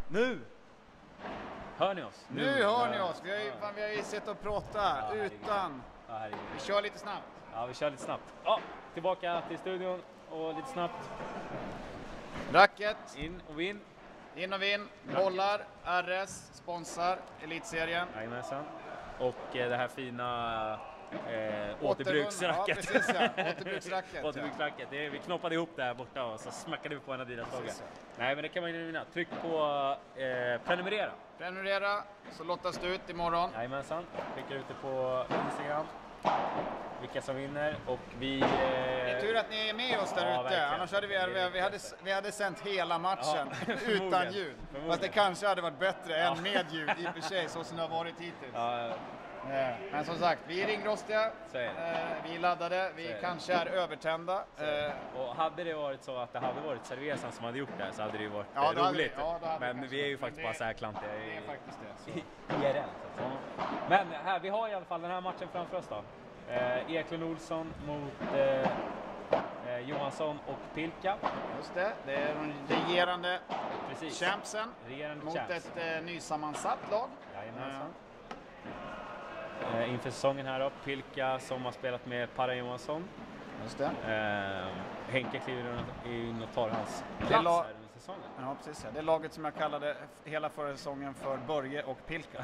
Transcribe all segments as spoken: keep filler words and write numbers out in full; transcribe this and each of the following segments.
Nu! Hör ni oss? Nu, nu hör ni oss. Vi har ju, fan, vi har ju sett och pratat ja, utan. Ja, vi kör lite snabbt. Ja, vi kör lite snabbt. Ja, tillbaka till studion och lite snabbt. Racket. In och vinn. In och vinn. Bollar. R S. Sponsar. Elitserien. Jajamensan. Och eh, det här fina eh, återbruksracket. Ja, precis, ja. Återbruksracket. Återbruksracket. Det är, vi knoppade ihop det här borta och så smackade vi på en Adidas-logga. Nej, men det kan man ju vinna. Tryck på eh, prenumerera. Prenumerera, så lottas det ut imorgon. Jajamensan. Skickar ut det på Instagram. Vilka som vinner. Och vi... Eh... Det är tur att ni är med oss där ja, ute. Annars hade vi, vi, vi, hade, vi hade sänt hela matchen ja, utan ljud. Fast det kanske hade varit bättre ja. än med ljud i och för sig, så som det har varit hittills. Ja. Men som sagt, vi är ringrostiga, vi är laddade, vi är kanske är övertända. Och hade det varit så att det hade varit Cervezan som hade gjort det så hade det ju varit ja, roligt. Vi, ja, men vi, vi är ju faktiskt det, bara så här klantiga i, det är faktiskt det, i, i R L. Så. Men här, vi har i alla fall den här matchen framför oss då. Eh, Eklund Olsson mot eh, eh, Johansson och Pilka. Just det, det är de regerande Precis. champsen regerande mot champs. ett eh, nysammansatt lag. Jajamensan. Eh, inför säsongen här då, Pilka som har spelat med Para Johansson. Just det. Eh, Henke kliver in och tar hans plats här under säsongen. Ja, precis. Ja. Det är laget som jag kallade hela förra säsongen för Börje och Pilka.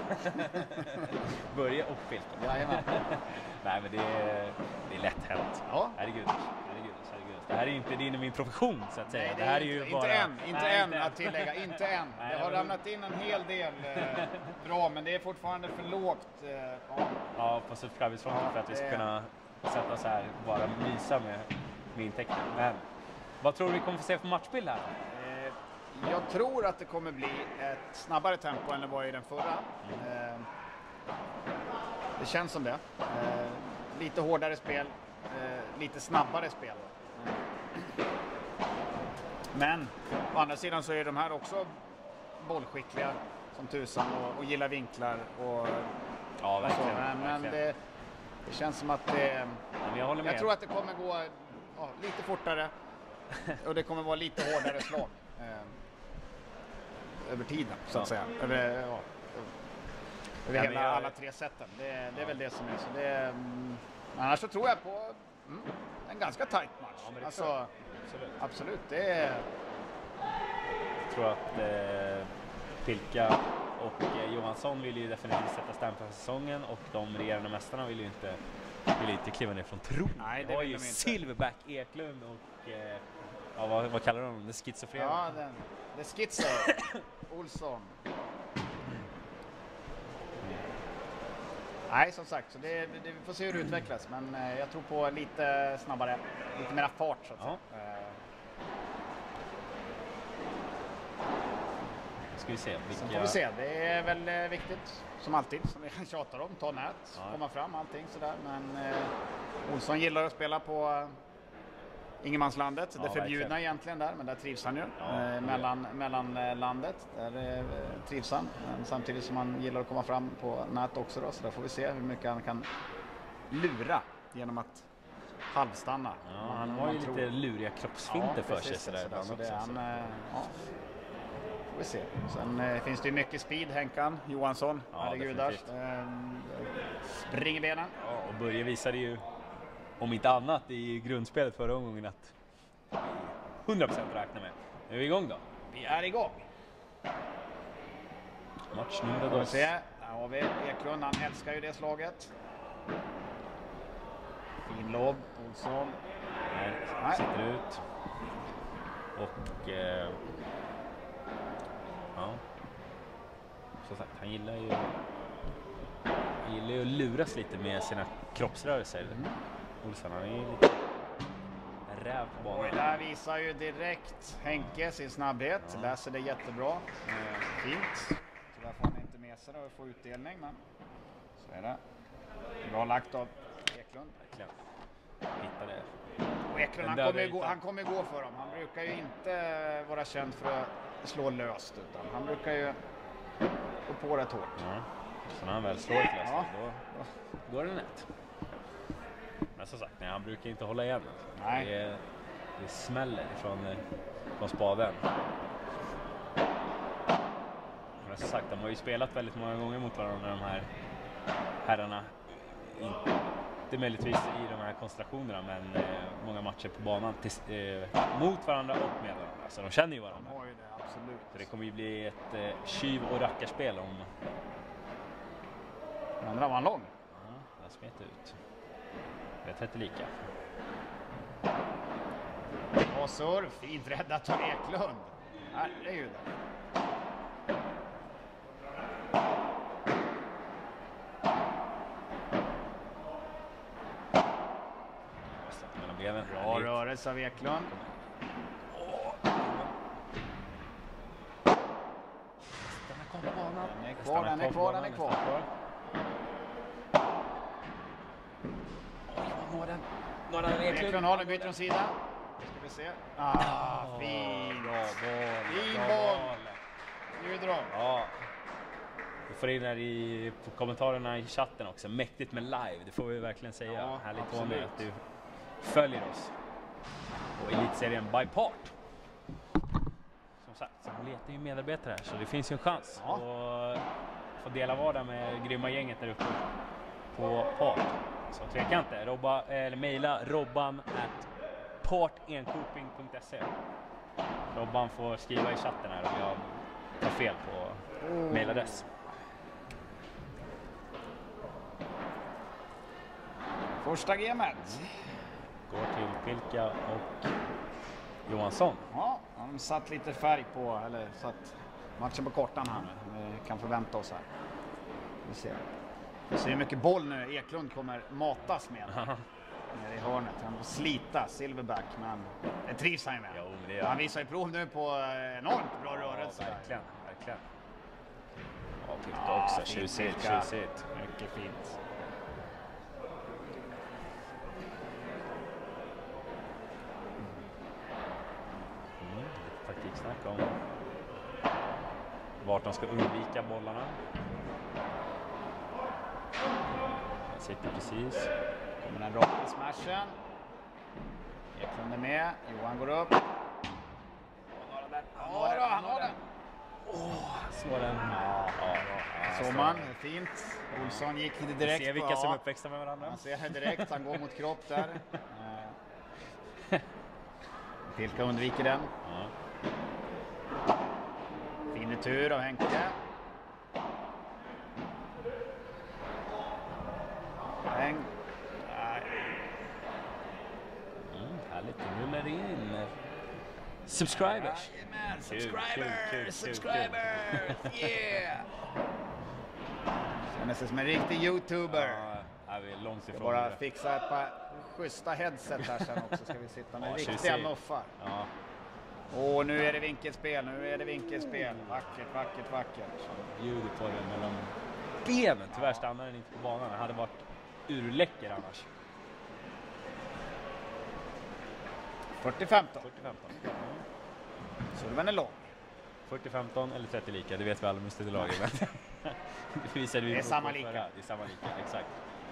Börje och Pilka. Jajamän. Nej, men det är, det är lätt hänt. Ja. Herregud. Herregud, herregud. Det här är inte din och min profession så att säga. Nej, det, det här är är ju inte, bara... inte än, inte Nej, än inte att tillägga, inte än. Nej, det har det ramlat in en hel del eh, bra, men det är fortfarande för lågt. Eh, ja. ja, på subscribersfronten ja, för att vi ska är... kunna sätta oss här och bara mysa med, med intäkter. Men vad tror du vi kommer få se för matchbild här? Eh, jag tror att det kommer bli ett snabbare tempo än det var i den förra. Mm. Eh, det känns som det. Eh, lite hårdare spel, eh, lite snabbare spel. Men å andra sidan så är de här också bollskickliga som tusan och, och gillar vinklar och ja, verkligen, och så. Men, verkligen. men det, det känns som att det, men jag, håller med. jag tror att det kommer gå ja, lite fortare och det kommer vara lite hårdare slag eh, över tiden så att ja. säga. Över, ja, över hela, jag, alla tre sätten. Det, det ja. är väl det som är så. Det, mm, annars så tror jag på mm, en ganska tight match. Ja, men alltså, absolut. absolut, det är... Jag tror att eh, Pilka och eh, Johansson vill ju definitivt sätta stämpeln för säsongen och de regerande mästarna vill ju inte, vill inte kliva ner från tron. Nej, det har vill ju de inte. Silverback Eklund och eh, ja, vad, vad kallar de? Det schizofrena. Ja, den. Det schizo. Olsson. Nej, som sagt, så det, det, vi får se hur det utvecklas, men eh, jag tror på lite snabbare, lite mer fart så att ja. säga. Eh. Ska vi se. Vilka... Sen får vi se, det är väl eh, viktigt, som alltid, som vi tjatar om, ta nät, ja. komma fram, allting sådär, men eh, Olsson gillar att spela på eh, Ingenmanslandet, ja, det förbjudna verkligen. egentligen där, men där trivs han ju, ja, eh, mellan, mellan eh, landet, där eh, trivs han, men samtidigt som han gillar att komma fram på nät också då, så där får vi se hur mycket han kan lura genom att halvstanna. Ja, man, han har ju tror... lite luriga kroppsfinter ja, för sig sådär. Så, så det är han, eh, ja, får vi se. Sen eh, finns det ju mycket speed, Henkan Johansson, ja, herregudars, eh, springer benen. Ja, och Börje visade ju om inte annat i grundspelet förra omgången att hundra procent räkna med. Nu är vi igång då. Vi är igång. Match nummer då. Se, där har vi Eklund, han älskar ju det slaget. Fin lobb, Olsson. Nej, sitter ut. Och eh, ja. Så sagt, han gillar ju han gillar ju att luras lite med sina kroppsrörelser. Mm. Olsson, han är ju lite räv på banan. Och där visar ju direkt Henke sin snabbhet. Ja. Läser det jättebra. Eh, fint. Tyvärr får han inte med sig och får utdelning, men så är det. Bra lagt av Eklund. Verkligen. Hitta det. Och Eklund, han kommer, gå, han kommer gå för dem. Han brukar ju inte vara känd för att slå löst, utan han brukar ju gå på rätt hårt. Ja. Så när han väl slår ett löst, ja. då, då går det nätt. Men som sagt, nej, han brukar inte hålla igen. Nej. Det, det smäller från, från spaden. men som sagt, de har ju spelat väldigt många gånger mot varandra, de här herrarna. Inte möjligtvis i de här konstellationerna, men eh, många matcher på banan till, eh, mot varandra och med varandra. Så de känner ju varandra. De har ju det, absolut. Så det kommer ju bli ett eh, tjuv- och rackarspel om... Den andra var en lång. Ja, den smet ut. Det är trettio lika. Och surf, fint räddat av Eklund. Herregud. Bra rörelse av Eklund. Den är kvar, den är kvar, den är kvar. Eklund har den, byter om sida. Ska vi se. Ah, fin. Bra boll. Fin bra boll. Bjuder de. Ja. Vi får in här i på kommentarerna i chatten också. Mäktigt med live, det får vi verkligen säga. Ja, härligt absolut. att du följer oss på Elitserien by Part. Som sagt, så de letar ju medarbetare här, så det finns ju en chans ja. att få dela vardag med grymma gänget där uppe på Part. Så tveka inte, Robba, eller mejla robban at partenkoping punkt se. Robban får skriva i chatten här om jag tar fel på oh. mejladress. Första gamet. Går till Pilka och Johansson. Ja, de satt lite färg på, eller satt matchen på kortan här nu. Vi kan förvänta oss här. Vi ser. Vi ser hur mycket boll nu Eklund kommer matas med. Nere i hörnet. Han får slita Silverback, men det trivs han med. Jo, det är... Han visar ju prov nu på enormt bra rörelse. Ja, verkligen, verkligen. Ja, Pilka ja, också. Tjusigt, tjusigt. Mycket fint. Mm, lite taktiksnack om vart de ska undvika bollarna. Den sitter precis. Kommer den rakt i smashen. Eklund är med. Johan går upp. Han har den. Han har den. Åh, slår den. Ja, ja, ja. Så man, fint. Olsson gick inte direkt. Vi ser vilka på, som ja. är uppväxta med varandra. Man ser direkt, han går mot kropp där. Pilka undviker den. Ja. Fin tur av Henke. Henk. Mm, härligt, nu rullar det in. Subscribers. Jajamän, Kul, subscribers, kul, kul, kul, subscribers, yeah! Känns det som en riktig YouTuber. Ja, är vi långt ifrån bara det. fixa ett par schyssta headset här sen också, ska vi sitta med Ja, riktiga muffar. Ja. Och nu är det vinkelspel, nu är det vinkelspel. Vackert, vackert, vackert. Bjuder på den mellan benen. Tyvärr ja. Stannar den inte på banan. Den hade varit urläcker annars. fyrtio femton. fyrtio femton. Så det var en lång. fyrtio femton eller trettio lika, det vet vi alla med studielaget. det, vi det är samma lika. Förra. Det är samma lika, exakt.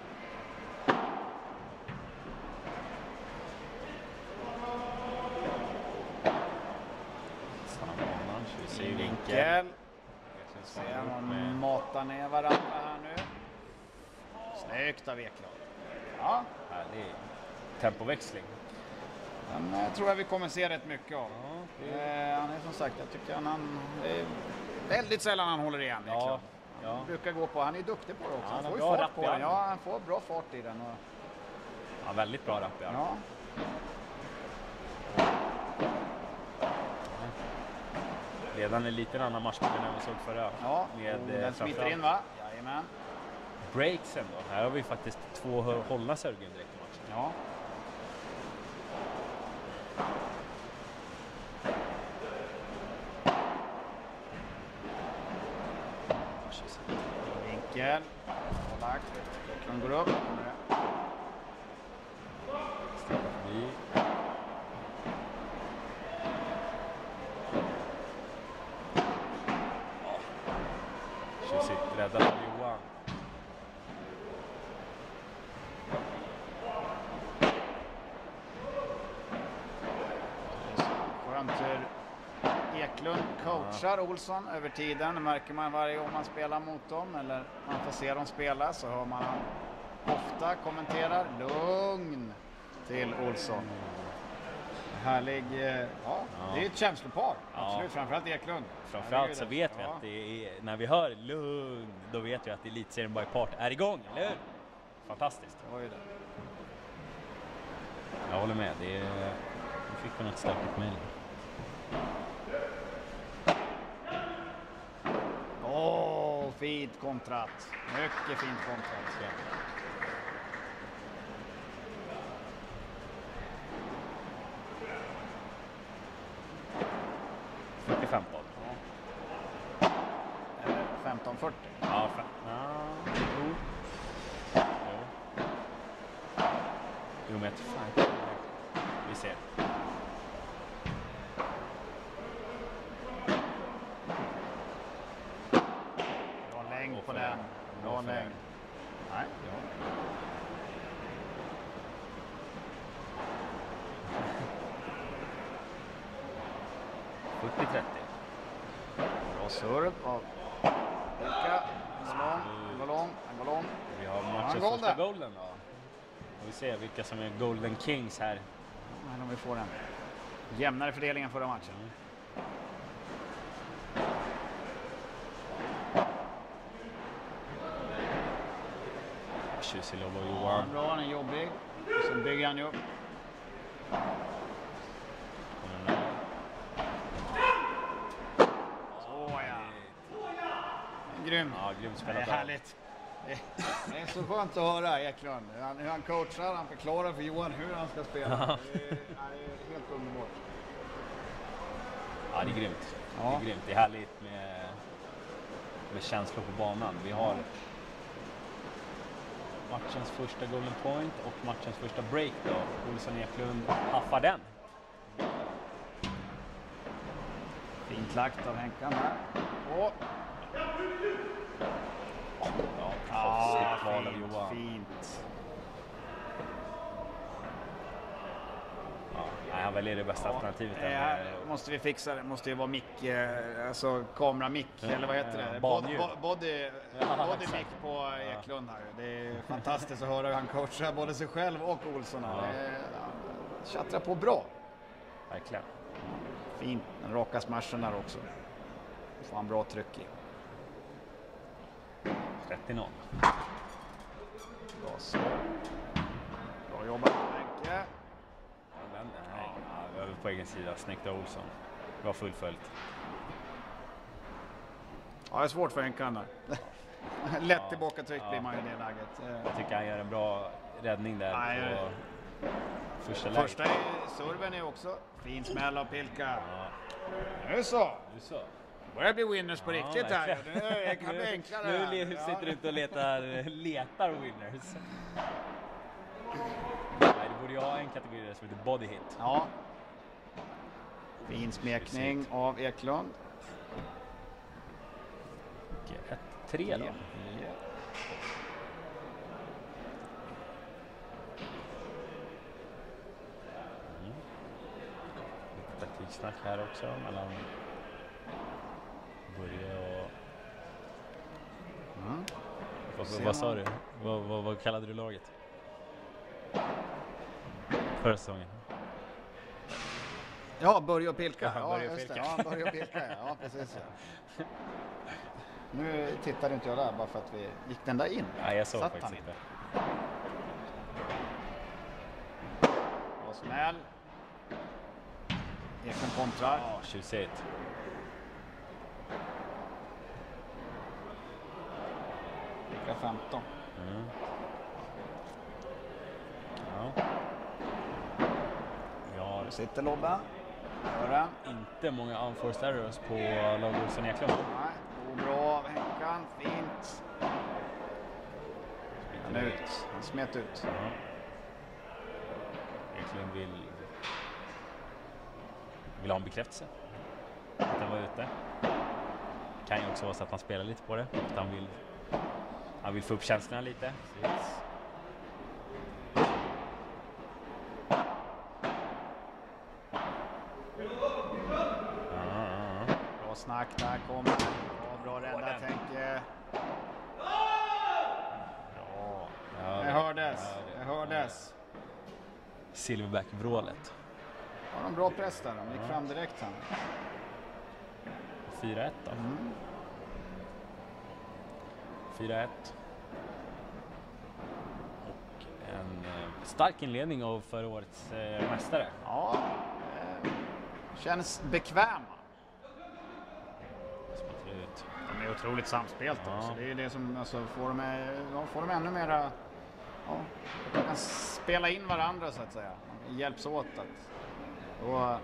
Samma banan, tjusig vinkel. Se om man matar ner varandra här nu. Snyggt av Eklund. Ja. Härlig tempoväxling. Den eh, tror jag vi kommer se rätt mycket av. Ja, det... eh, han är som sagt, jag tycker han, han är väldigt sällan han håller igen. Ja, han ja. brukar gå på, han är duktig på det också. Ja, han han får bra ju fart på den. Ja, han får bra fart i den. Och... Ja, väldigt bra rapp. Ja. Ja. Redan en liten annan matchbild än vi såg förra. Ja, med, och den smiter in va? Jajamän. Breaksen då. Här har vi faktiskt två hållna Sörgren direkt i matchen. Ja. Vinkel. Lagt. Eklund går upp. Sticker förbi. Tjusigt räddat av Johan. Skönt hur Eklund coachar coachar Olsson över tiden. Det märker man varje gång man spelar mot dem eller man får se dem spela, så hör man ofta kommenterar lugn till Olsson. Härlig, ja, ja. Det är ett känslopar, absolut, ja. Framförallt Eklund. Framförallt så vet vi ja. att det är, när vi hör lugn, då vet vi att Elitserien by Part är igång, eller hur? Fantastiskt. Det var ju det. Jag håller med, det är, nu fick vi något stökigt mejl. Åh, oh, fint kontrat. Mycket fint kontrat. Ja. fyrtiofem boll. Ja. femton fyrtio. Ja, fem. Ja. Jo. Jo. Jo, men fan. Vi ser. Bra längd på den. Bra längd. Nej. Ja. fyrtio trettio. Bra serv av Pilka. En går lång, en går lång. Vi har matchens första golden då. Och vi ser vilka som är Golden Kings här. Men om vi får en jämnare fördelning än förra matchen. Mm. Tjusig lobb av Johan. Ja, bra, han är jobbig. Och sen bygger han ju upp. Grym. Ja, grymt spelat. Det är härligt. Det är så skönt att höra Eklund. Han, hur han coachar, han förklarar för Johan hur han ska spela. Det är, det är helt underbart. Ja, det är grymt. Ja. Det är grymt. Det är härligt med, med känslor på banan. Vi har matchens första golden point och matchens första break då. Olsson Eklund haffar den. Fint lagt av Henkan här. Och ja, ja, fint, fint. Ja, nej, han väljer det bästa ja, alternativet. Det här måste vi fixa, det måste ju vara mick, alltså kameramick, ja, eller vad heter det? Body, body, body mick på Eklund här. Det är fantastiskt att höra hur han coachar både sig själv och Olsson här. Ja. Det tjattrar på bra. Verkligen. Fint, den raka smashen där också. Får han bra tryck i. trettio noll. Bra så. Bra jobbat Henke. Ja, över på egen sida. Snyggt av Olsson. Bra fullföljt. Ja, det är svårt för Henkan där. Lätt ja, tillbaka tryck ja. Blir man i det läget. Jag tycker han gör en bra räddning där. Nej, på första läget. Första är, serven är också fin smäll av Pilka. Ja. Nu så. Nu så. Det börjar bli winners på ja, riktigt här. Det kan bli enklare. Nu, nu sitter du inte och letar, letar winners. Nej, det borde ju ha en kategori där som heter body hit. Ja. Fin smekning av Eklund. ett tre då. Ja. Mm. Lite taktiksnack här också mellan Börje och... Mm. Vad, vad sa du? Vad, vad, vad kallade du laget? Förra säsongen. Ja, Börje och Pilka. Ja, ja, Börje och just Pilka. det. Ja, Börje och Pilka. Ja, precis. Ja. Nu tittade inte jag där bara för att vi gick den där in. Nej, jag såg Satt faktiskt inte. Och smäll. Eklund kontrar. Ja, tjusigt. Pilka femton. Mm. Ja. Ja, sitter lobben. Gör inte många unforced errors på lag Olsson Eklund. Nej, bra av Henkan. Fint. Han ut. Han smet ut. Ja. Eklund vill vill ha en bekräftelse att han var ute. Kan ju också vara så att man spelar lite på det. Att han vill han vill få upp känslorna lite. Precis. snack där kommer. Ja, bra rädda tänker. Ja, det hördes. Det hördes. Silverback-vrålet. Ja, en bra press där. De gick ja. fram direkt sen. fyra ett då. Mm. fyra ett. Och en eh, stark inledning av förra årets eh, mästare. Ja, eh, känns bekväma. Ut. De är otroligt samspelt ja. också. Det är det som alltså, får, dem, ja, får dem ännu mera... Ja, de kan spela in varandra så att säga. De hjälps åt att... Då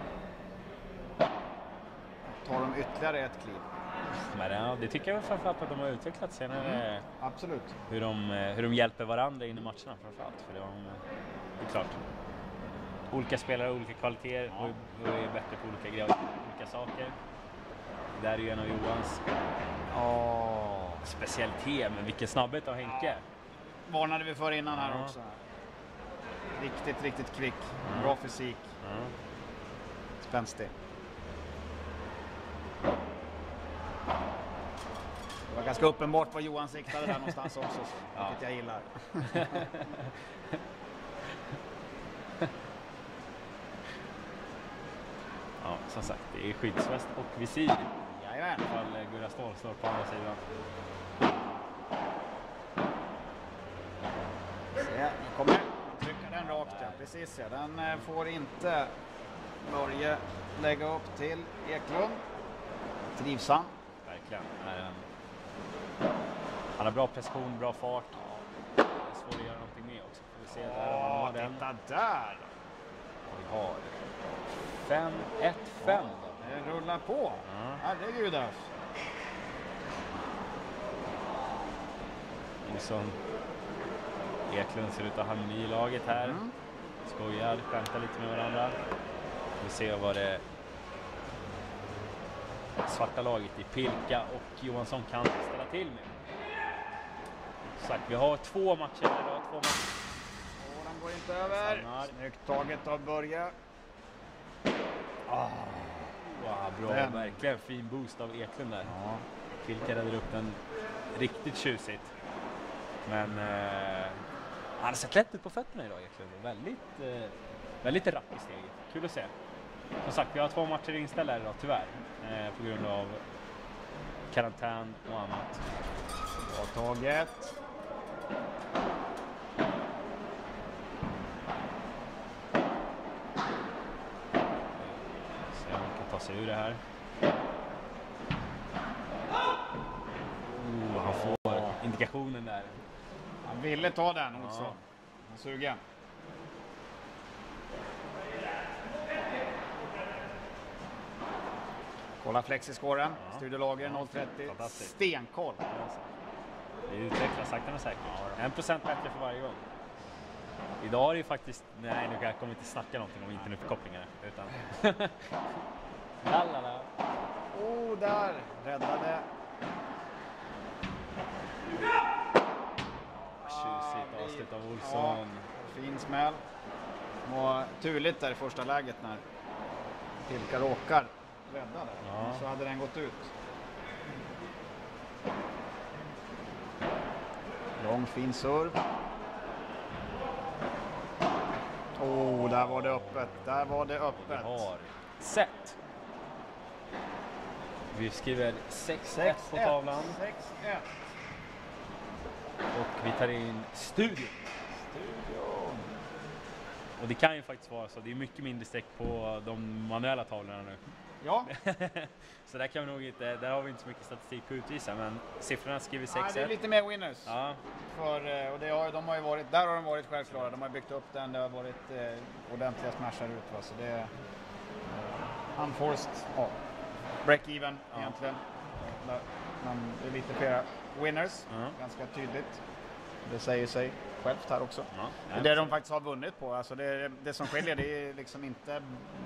tar de ytterligare ett kliv. Men ja, det tycker jag framförallt att de har utvecklat senare. Mm, absolut. Hur de, hur de hjälper varandra in i matcherna framförallt. För det, de, det är klart. Olika spelare, olika kvaliteter ja. och, och är bättre på olika grejer, olika saker. Där är ju en av Johans oh. specialitet, men vilken snabbhet av Henke. Ja. Varnade vi för innan här ja. också. Riktigt, riktigt kvick. Mm. Bra fysik. Mm. Spänstig. Det var ganska uppenbart vad Johan siktade där någonstans också. Ja. Vilket jag gillar. Ja, som sagt, det är skyddsväst och visir. Jajamän. Ifall Gurra Ståhl står på andra sidan. Se, nu kommer trycka den rakt. Ja. Precis, ja. Den får inte Börje lägga upp till Eklund. Trivs han. Verkligen. Han har bra precision, bra fart. Det är svårt att göra någonting med också. Får vi se där om han har den. Titta där! Vi har fem ett fem. Det rullar på. Ja. Herregud där. Olsson. Eklund ser ut att ha harmoni i laget här. Mm. Skojar, skämtar lite med varandra. Vi ser vad det svarta laget i Pilka och Johansson kan ställa till med. Så vi har två matcher idag, två matcher. Och den går inte över. Stannar. Snyggt taget av Börje. Ah. Wow, bra, den. Verkligen fin boost av Eklund där. Ja. Pilka räddar upp den riktigt tjusigt. Men eh, han har sett lätt ut på fötterna idag Eklund. Väldigt, eh, väldigt rapp i steget. Kul att se. Som sagt, vi har två matcher inställda idag tyvärr. Eh, på grund av karantän och annat. Bra taget. Se om man kan ta sig ur det här. Oh, han får ja. indikationen där. Han ville ta den också. Ja. Han är sugen. Kolla flexiscoren. Ja. Studiolager noll trettio. Stenkoll. Det utvecklas sakta men säkert. Ja, en procent bättre för varje gång. Idag är det faktiskt... Nej, nu kommer jag inte snacka någonting om internetkopplingar. Utan... Lallala. Oh, där. Räddade. Tjusigt avslut av Olsson. Ja, fin smäll. Och turligt där i första läget när Pilka råkar rädda där. Ja. Så hade den gått ut. Lång fin serv. Oh, där var det öppet. Där var det öppet. Vi har set. Vi skriver sex ett på tavlan. sex ett. Och vi tar in studion. Studion. Och det kan ju faktiskt vara så. Det är mycket mindre streck på de manuella tavlorna nu. Ja. Så där kan vi nog inte, där har vi inte så mycket statistik på utvisa, men siffrorna skriver sex ett. Ja, det är lite mer winners. Ja. För, och det har, de har ju varit, där har de varit självklara. De har byggt upp den, det har varit eh, ordentliga smashar ut. Va? Så det är eh, unforced ja. break-even ja. egentligen. Men det är lite flera winners, mm. ganska tydligt. Det säger sig självt här också. Ja. Det är det de faktiskt har vunnit på. Alltså det, det som skiljer, det är liksom inte...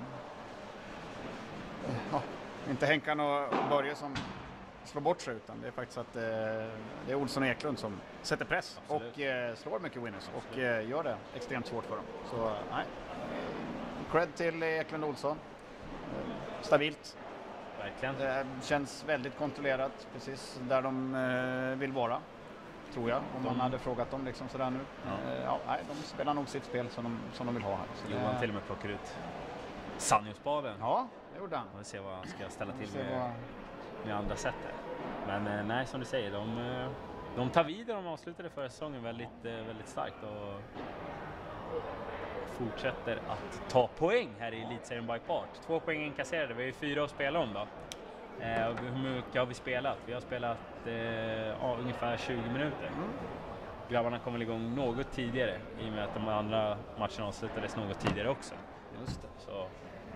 Ja, inte Henkan och Börje som slår bort sig, utan det är faktiskt att eh, det är Olsson och Eklund som sätter press. Absolut. Och eh, slår mycket winners. Absolut. Och eh, gör det extremt svårt för dem. Så nej, cred till Eklund och Olsson. Eh, stabilt. Verkligen. Det känns väldigt kontrollerat, precis där de eh, vill vara, tror jag. Om de... man hade frågat dem liksom sådär nu. Ja. Eh, ja, nej, de spelar nog sitt spel som de, som de vill ha här. Så Johan det... till och med plockar ut Sanjospaden. Ja, det gjorde han. Och vi ser vad han ska ställa till med, vad... med andra sätt där. Men eh, nej, som du säger, de, de tar vidare. De avslutade förra säsongen väldigt, väldigt starkt och fortsätter att ta poäng här i Elitserien by Part. Två poäng inkasserade, vi har ju fyra att spela om då. Eh, och hur mycket har vi spelat? Vi har spelat eh, ja, ungefär tjugo minuter. Mm. Grabbarna kommer igång något tidigare i och med att de andra matcherna avslutades något tidigare också. Just det. Så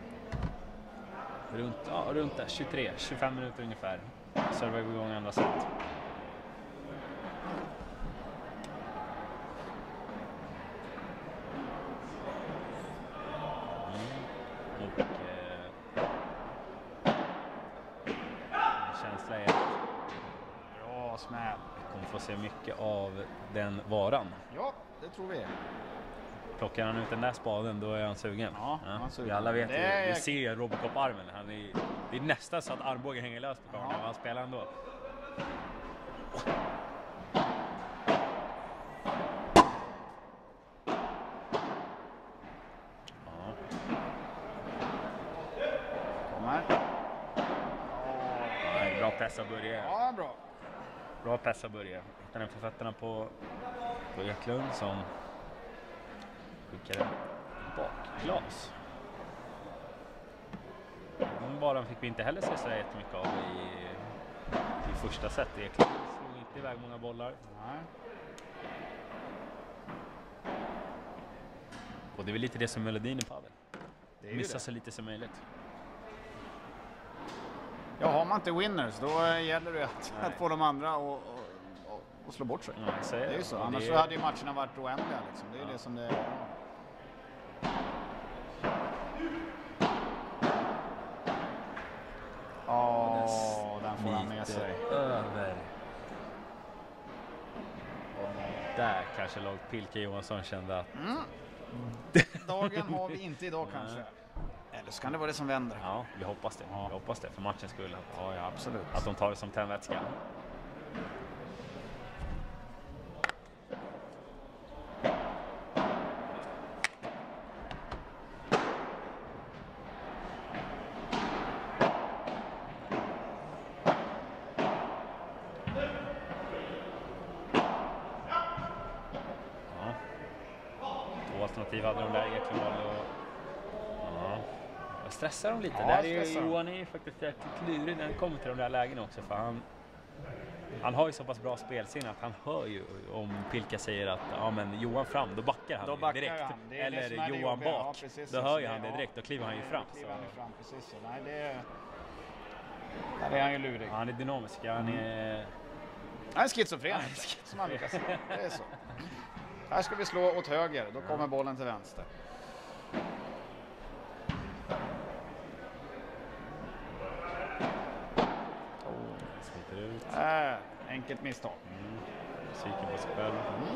runt, ja, runt där, tjugotre till tjugofem minuter ungefär. Så är vi igång andra sätt. Och eh, känsla är att bra smäll. Vi kommer få se mycket av den varan. Ja, det tror vi. Plockar han ut den där spaden, då är han sugen. Ja, ja. Han sugen. Vi alla vet, det vi, vi ser Robocop-armen. Han är, det är nästan så att armbågen hänger lös på kameran. Ja. Han spelar ändå. Pressa börjar. Ja, bra. Bra pressa börjar. Hittar den för fötterna på, på Eklund som skickar en bakglas. Den baran fick vi inte heller se så jättemycket av i, i första set. Eklund slog inte iväg många bollar. Nej. Och det är väl lite det som melodin i padel. Missa det. så lite som möjligt. Ja, har man inte winners, då gäller det att, att få de andra och, och, och slå bort sig. Ja, det är ju så. Annars det... så hade ju matcherna varit oändliga. Liksom. Det är ju ja. det som det är. Ja, oh, den får han med sig. Över. Och där kanske låg Pilke Johansson kände att... Mm. Dagen har vi inte idag kanske. Eller så kan det vara det som vänder. Ja, vi hoppas det. Ja. Vi hoppas det för matchens skull. Ja, ja, absolut. Att de tar det som tändvätska. Ja. Två alternativ hade de där, Eklund och stressar de lite. Ja, där är ju, Johan är ju faktiskt jäkligt klurig när han kommer till de där lägena också. För han, han har ju så pass bra spelsinne att han hör ju om Pilka säger att ja, men Johan fram, då backar han då backar direkt. Han. Det är Eller det Johan bak, ja, precis, då hör ju det, han det direkt. Då kliver han ju fram. Kliver han ju fram precis så. Nej, det är, där är han ju lurig. Ja, han är dynamisk. Han är... Han är schizofren, som man brukar säga. Det är så. Här ska vi slå åt höger, då kommer bollen till vänster. Äh, enkelt misstag. Mm. Psyken på sig själv. Mm.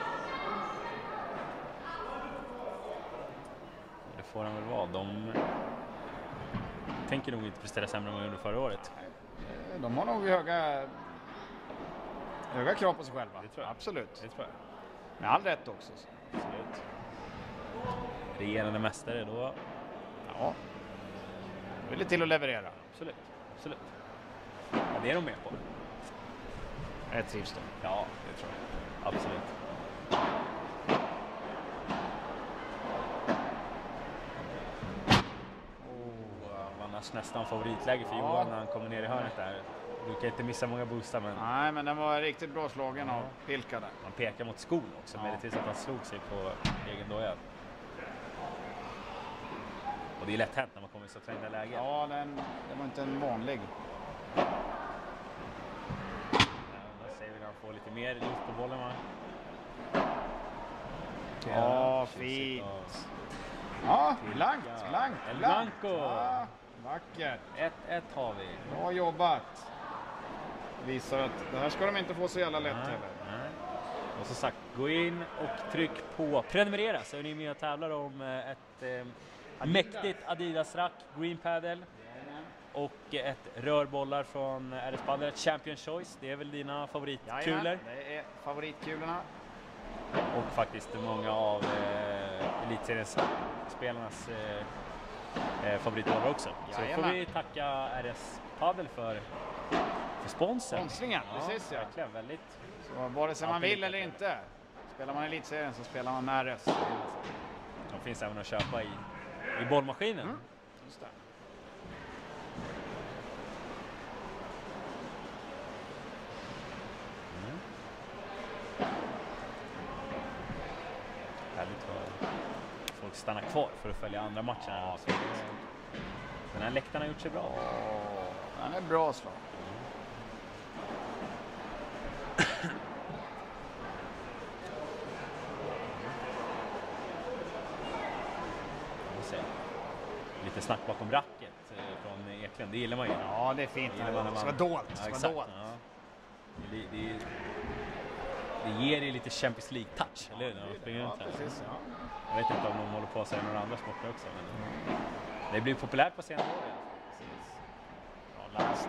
Det får han väl vara. De tänker nog inte prestera sämre än under förra året. De har nog höga höga krav på sig själva. Det tror jag. Absolut. Det tror jag. Med all rätt också. Absolut. Regerande mästare då. Ja. Det vill det till att leverera. Absolut. Absolut. Ja, det är de med på. Det trivs de. Ja, det tror jag. Absolut. Oh, annars nästan favoritläge för ja. Johan när han kommer ner i hörnet där. Du kan inte missa många boostar, men... Nej, men den var riktigt bra slagen av Pilka där. Han pekar mot skon också, ja. Med det tills att han slog sig på egen doja. Och det är lätt hänt när man kommer i så trängda lägen. Ja, den, det var inte en vanlig. Får lite mer luft på bollen, va? Ja, fint. Ja, blankt, blankt, El Blanco. Ja, vackert. ett ett har vi. Bra jobbat. Visar att det här ska de inte få så jävla lätt heller. Nej. Och så sagt, gå in och tryck på prenumerera så är ni med och tävlar om ett eh, mäktigt Adidas-rack, Green Paddle. och ett rörbollar från R S Padel, ett Champion Choice. Det är väl dina favoritkulor? Jajamän, det är favoritkulorna. Och faktiskt många av eh, elitseriens spelarnas eh, eh, favoritbollar också. Så då får vi tacka R S Padel för, för sponsorn. Sponsringen, ja, precis ja. Verkligen, väldigt. Så vare sig man vill eller inte. Spelar man elitserien så spelar man med R S. De finns även att köpa i, i bollmaskinen. Mm. Just det. Mm. Härligt att folk stannar kvar för att följa andra matcher. Ja, den här läktaren har gjort sig bra. Oh, den är bra slag. Lite snack bakom racket från Eklund, det gillar man ju. Ja, det är fint. Det, man, det ska vara dolt. Ja, ska vara dolt. Ja. Det, det, det ger ju lite Champions League-touch, eller hur? Ja, ja, precis, ja. Jag vet inte om de håller på att säga några andra sporter också, men det blir populärt på senare år. Ja, lasta.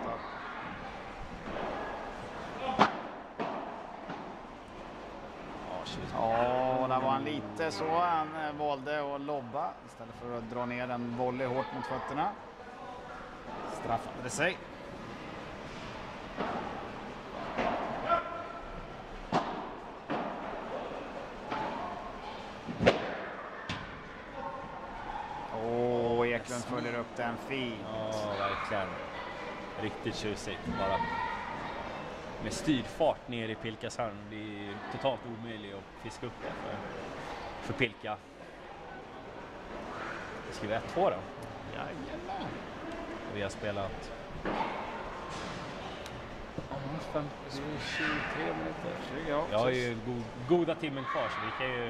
Ja, där var han lite så. Han valde att lobba istället för att dra ner en volley hårt mot fötterna. Straffade det sig. Åh, oh, Eklund följer upp den fint. Ja, verkligen. Riktigt tjusigt bara. Med styrfart ner i Pilkas hand. Det är totalt omöjligt att fiska upp det för, för Pilka. Vi skriver ett två då. Jajamän. Vi har spelat tjugotre minuter. Jag har ju go goda timmen kvar, så vi kan ju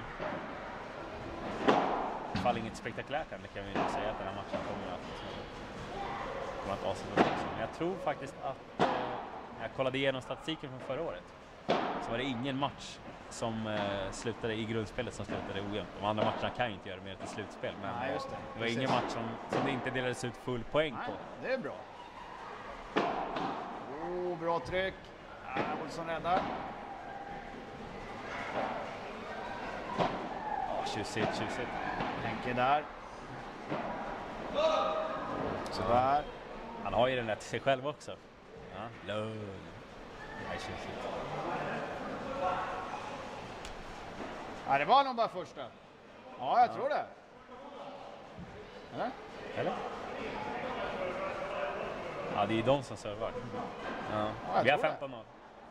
ifall inget spektakulärt än, det kan vi inte säga att den här matchen kommer att kommer att avsluta också. Men jag tror faktiskt att eh, jag kollade igenom statistiken från förra året, så var det ingen match som eh, slutade i grundspelet som slutade ojämnt. De andra matcherna kan ju inte göra mer till slutspel, men nej, just det. det var ingen match som, som det inte delades ut full poäng nej, på. Det är bra. Oh, bra tryck. Ah, Olsson räddar. Ja, tjusigt, tjusigt. Henke där. Så där. Han har ju den där till sig själv också. Ja, lugn. Det är tjusigt. Ja, det var nog bara första. Ja, jag ja. tror det. Eller? Eller? Ja, det är de som servar. Ja. Ja, vi har femton noll.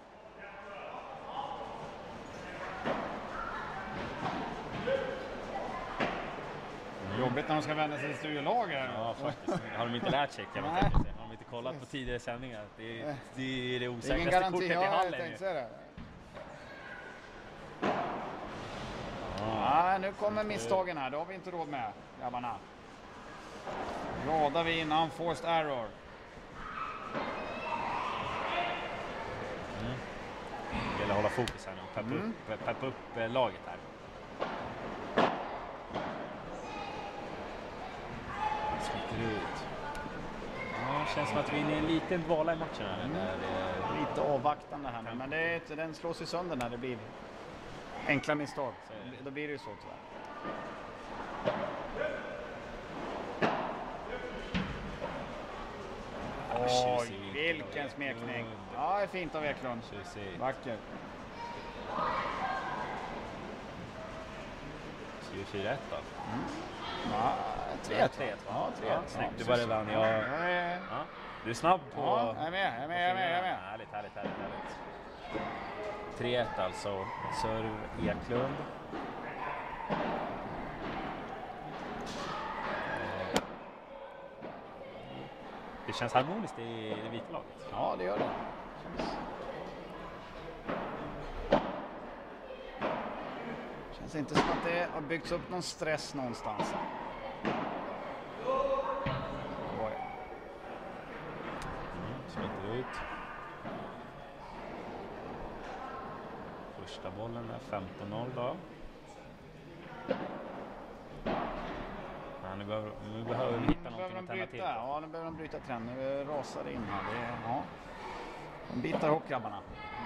Mm. Jobbigt när de ska vända sig till studielager. Ja, faktiskt. Har de inte lärt sig, kan man tänka sig. Har de inte kollat på tidigare sändningar. Det är det, är det osäkraste kortet i hallen. Det. Ja, nu kommer misstagen här. Det har vi inte råd med, grabbarna. Radar vi in unforced error. Mm. Det gäller att hålla fokus här nu. Peppa mm. upp, peppa upp eh, laget här. Sliter ut. Ja, det känns som att vi är inne i en liten dvala i matchen här. Mm. Det är lite avvaktande här nu, men det är, den slås ju sönder när det blir enkla misstag. Så då blir det ju så tyvärr. Oj, vilken smekning. Ja, det är fint av Eklund. Vacker. Ska vi fyra ett då? Mm. Ja, tre ett. Ja, tre ett. Snyggt, du var redan. Jag... Ja. Du är snabb på... Ja, jag är med, jag är med, jag är med. Jag är med. Härligt, härligt, härligt, härligt. tre ett alltså. Serv Eklund. Det känns harmoniskt i det vita laget. Ja, det gör det. Känns inte som att det har byggts upp någon stress någonstans. Oj. Mm, smiter ut. Första bollen är femton noll då. Nu behöver, nu behöver vi hitta nu någonting att tända till. Ja, nu behöver de bryta trend. Nu rasar det in här. Det är, ja. De bitar ihop grabbarna.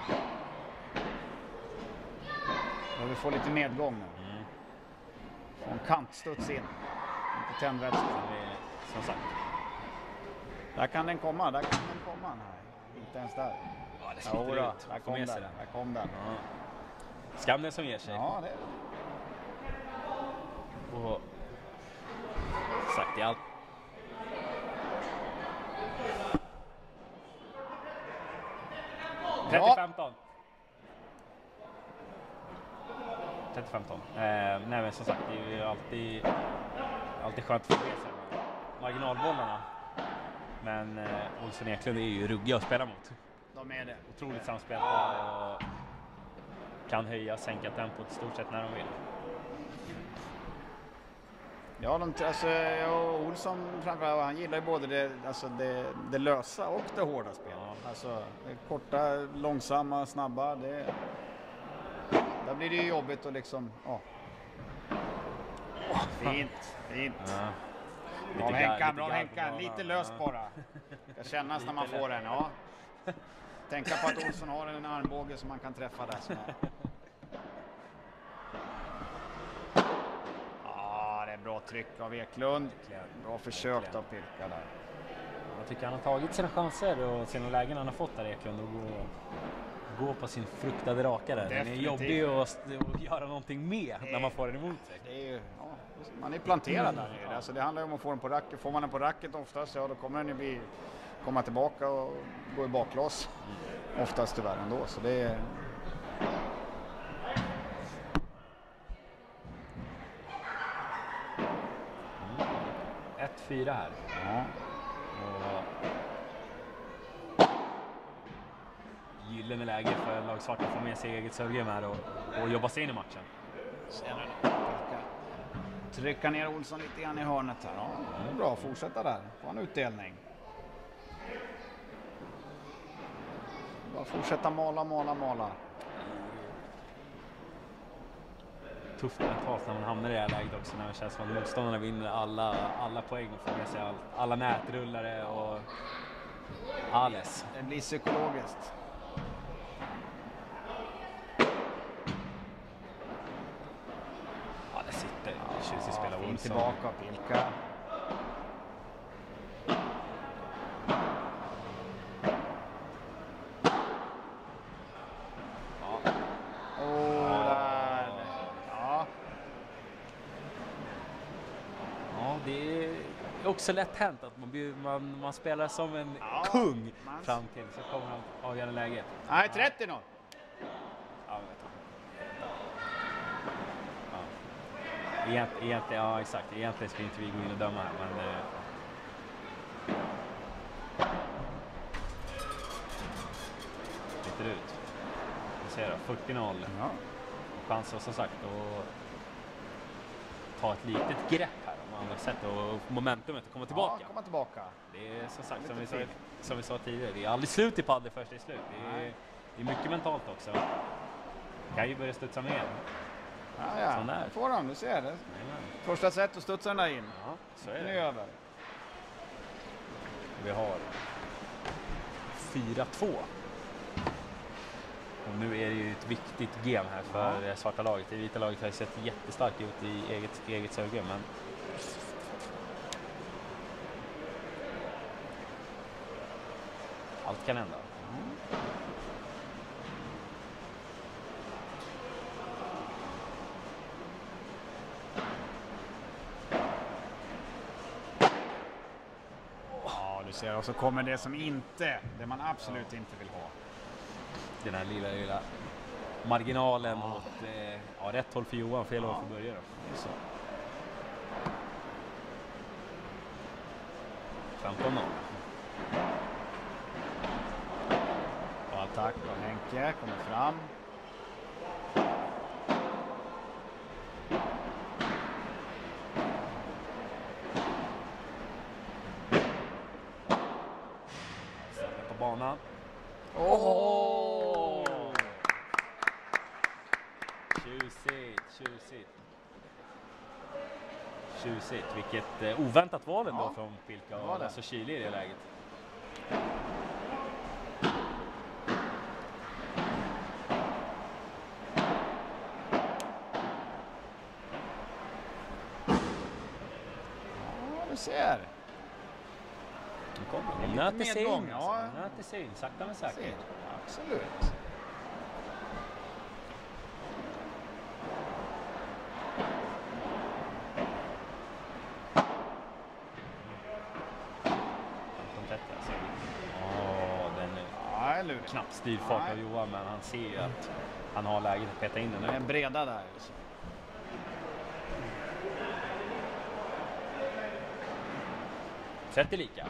Vi får lite medgång nu. Mm. Få en kantstuds in. Lite tändvätska. Som sagt. Där kan den komma. Där kan den komma. Nej, inte ens där. Ja, det sliter ja, ut. Där kom den. Där kom den. Ja. Skam den som ger sig. Ja, det är det. Och sagt i allt. trettio femton. trettio femton. Eh, nej men som sagt, det är ju alltid, alltid skönt att få med sig marginalbollarna. Men eh, Olsson Eklund är ju ruggiga att spela mot. De är det. Otroligt samspelta och kan höja, sänka tempot i stort sett när de vill. Ja, de, alltså, och Olsson framförallt, han gillar ju både det, alltså det, det lösa och det hårda spelet. Ja. Alltså det korta, långsamma, snabba. Det, där blir det ju jobbigt och liksom, ja. Oh, fint, fint. Ja. Bra Henkan, bra Henkan. Lite löst bara. Ska kännas när man får den, ja. Tänka på att Olsson har en armbåge som man kan träffa där. Som är. Ja, det är bra tryck av Eklund. Bra försök av Pirka där. Jag tycker han har tagit sina chanser och sina lägen han har fått där Eklund och gå, gå på sin fruktade rakare. Den är jobbig att, att göra någonting med när man får den emot sig. Det är ju, ja, man är planterad där nere. Alltså det handlar ju om att få den på racket. Får man den på racket oftast, ja, då kommer den ju bli, komma tillbaka och gå i baklås. Mm. Oftast tyvärr ändå. Så det är... ett fyra här. Ja. Och... gyllene läge för lag Svarta att få med sig eget servgame här och, och jobba sig in i matchen. Trycka ner Olsson lite grann i hörnet här. Ja, det är bra, fortsätta där. Få en utdelning. Bara fortsätta mala, mala, mala. Tufft mentalt när man hamnar i det här läget också, när det känns som att motståndarna vinner alla, alla poäng och får med sig all, alla nätrullare och alles. Det blir psykologiskt. Ja, det sitter. Det tjusigt spela Olsson. Tillbaka och Pilka. Också lätt hänt att man, blir, man, man spelar som en ja, kung man... fram till så kommer han avgöra läget. Nej, trettio noll. Ja, ja. Egent, egentligen, ja exakt. Egentligen ska inte vi gå in och döma här, men eh... lite ut. Vi ser då, fyrtio noll. Ja. Chanser som sagt att ta ett litet grepp här om andra sätt och momentumet att komma tillbaka. Ja, komma tillbaka. Det är som sagt som vi, sa, som vi sa tidigare, det är aldrig slut i padel först i slut. Det är, det är mycket mentalt också. Kan ju börja studsa med. Ja, ja. Det får de, du ser det. Amen. Första set och studsar den där in. Ja, så är det. Nu är över. Vi har fyra två. Och nu är det ju ett viktigt game här för ja. Svarta laget. Det vita laget har ju sett jättestarkt ut i eget, eget servegame, men allt kan hända. Mm. Ja, du ser. Och så kommer det som inte, det man absolut ja. inte vill ha. Den här lilla, lilla marginalen ja. åt eh, ja, rätt håll för Johan, fel håll för Börje då. Så. femton noll. Och attack av Henke, kommer fram. Sätter på banan. Åh! Oh! Tjusigt, tjusigt. Tjusigt. Vilket eh, oväntat val ändå Ja. från Pilka Det var och det. Lasse Kyli i det läget. Ja, du ser. Nu kommer de. Lite Nöter sig medgång, in. Alltså. ja. De nöter sig in. Sakta men säkert. Ser. Absolut. trettio, alltså. Åh, den är Ja, eller hur? knappt styrd fart Nej. av Johan, men han ser ju att han har läget att peta in den Den är nu. breda där. Så. trettio lika.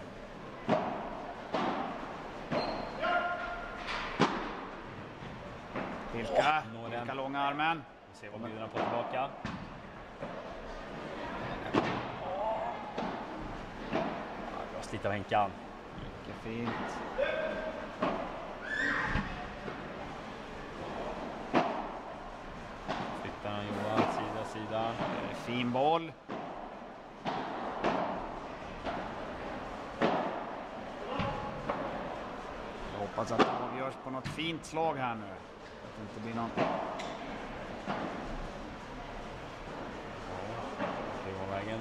Pilka. Når den. Pilka långa armen. Vi ser vad bjuder han på tillbaka. Ja, bra slit av Henkan. Mycket fint. Flyttar han Johan, sida, sida. Det är fin boll. Jag hoppas att det avgörs på något fint slag här nu. Att det inte blir någon... Det var vägen.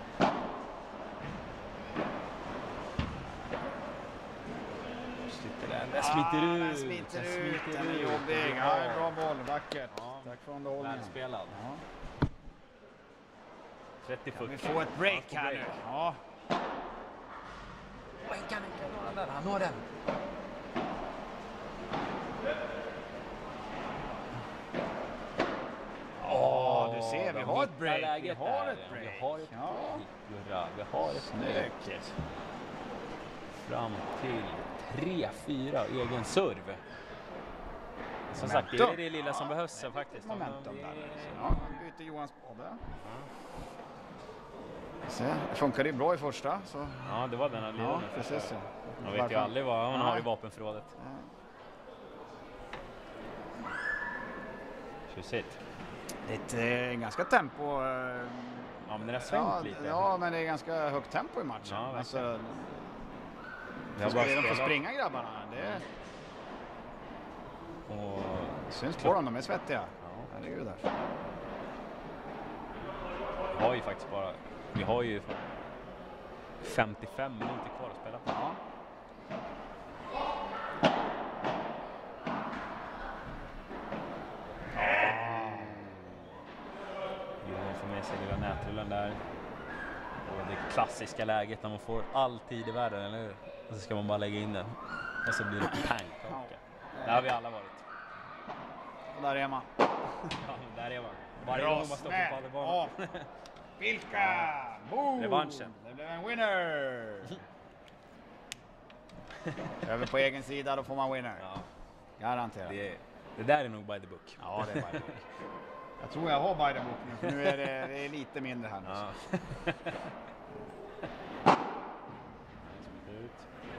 Sitter där. Den smiter Ah, ut. den smiter Den ut. smiter Den är ut. jobbig. Ja, bra boll. Vackert. Ja. Tack för underhållningen. Välspelad. Ja. trettio Kan vi fyrtio. få ett break Ja, här break. nu? Ja. Han kan inte nå den. Han når den. Ja, du ser. Vi de har ett hittar break. Vi läget har där. ett break. Vi har ett Ja. break. Gurra. Vi har ett break. Snyggt. Fram till tre fyra egen serv. Som sagt, det Momentum. är det lilla som behövs här faktiskt. Momentum Det där. är- Ja, han byter Johans spade. Se, det funkade ju bra i första. Så. Ja, det var den här Ja, lilla. precis. Ja. Man vet ju aldrig vad han Nej. har i vapenförrådet. Ja. Tjusigt. Det är ett eh, ganska tempo. eh, Ja, men den har svängt Ja, lite. ja, men det är ganska högt tempo i matchen. Ja, verkligen. alltså, Vi har de bara får spelat. springa grabbarna. Det Och syns på dem, de är svettiga. Ja. Herregud där. vi har ju faktiskt bara, vi har ju femtiofem minuter kvar att spela på. Ja. Johan får med sig lilla nätrullen där. Och det klassiska läget när man får all tid i världen, eller hur? Och så ska man bara lägga in den. Och så blir det pannkaka. Där har vi alla varit. Och där är man. Ja, men där är man. Varje gång man står på padelbanan. Ja. Vilka! Boom! Revanschen. Det blev en winner! Över på egen sida, då får man winner. Ja, Garanterat. det, är, det där är nog by the book. Ja, det är by the book. Jag tror jag har by the book nu, för nu är det, det är lite mindre här nu. Ja. Ut.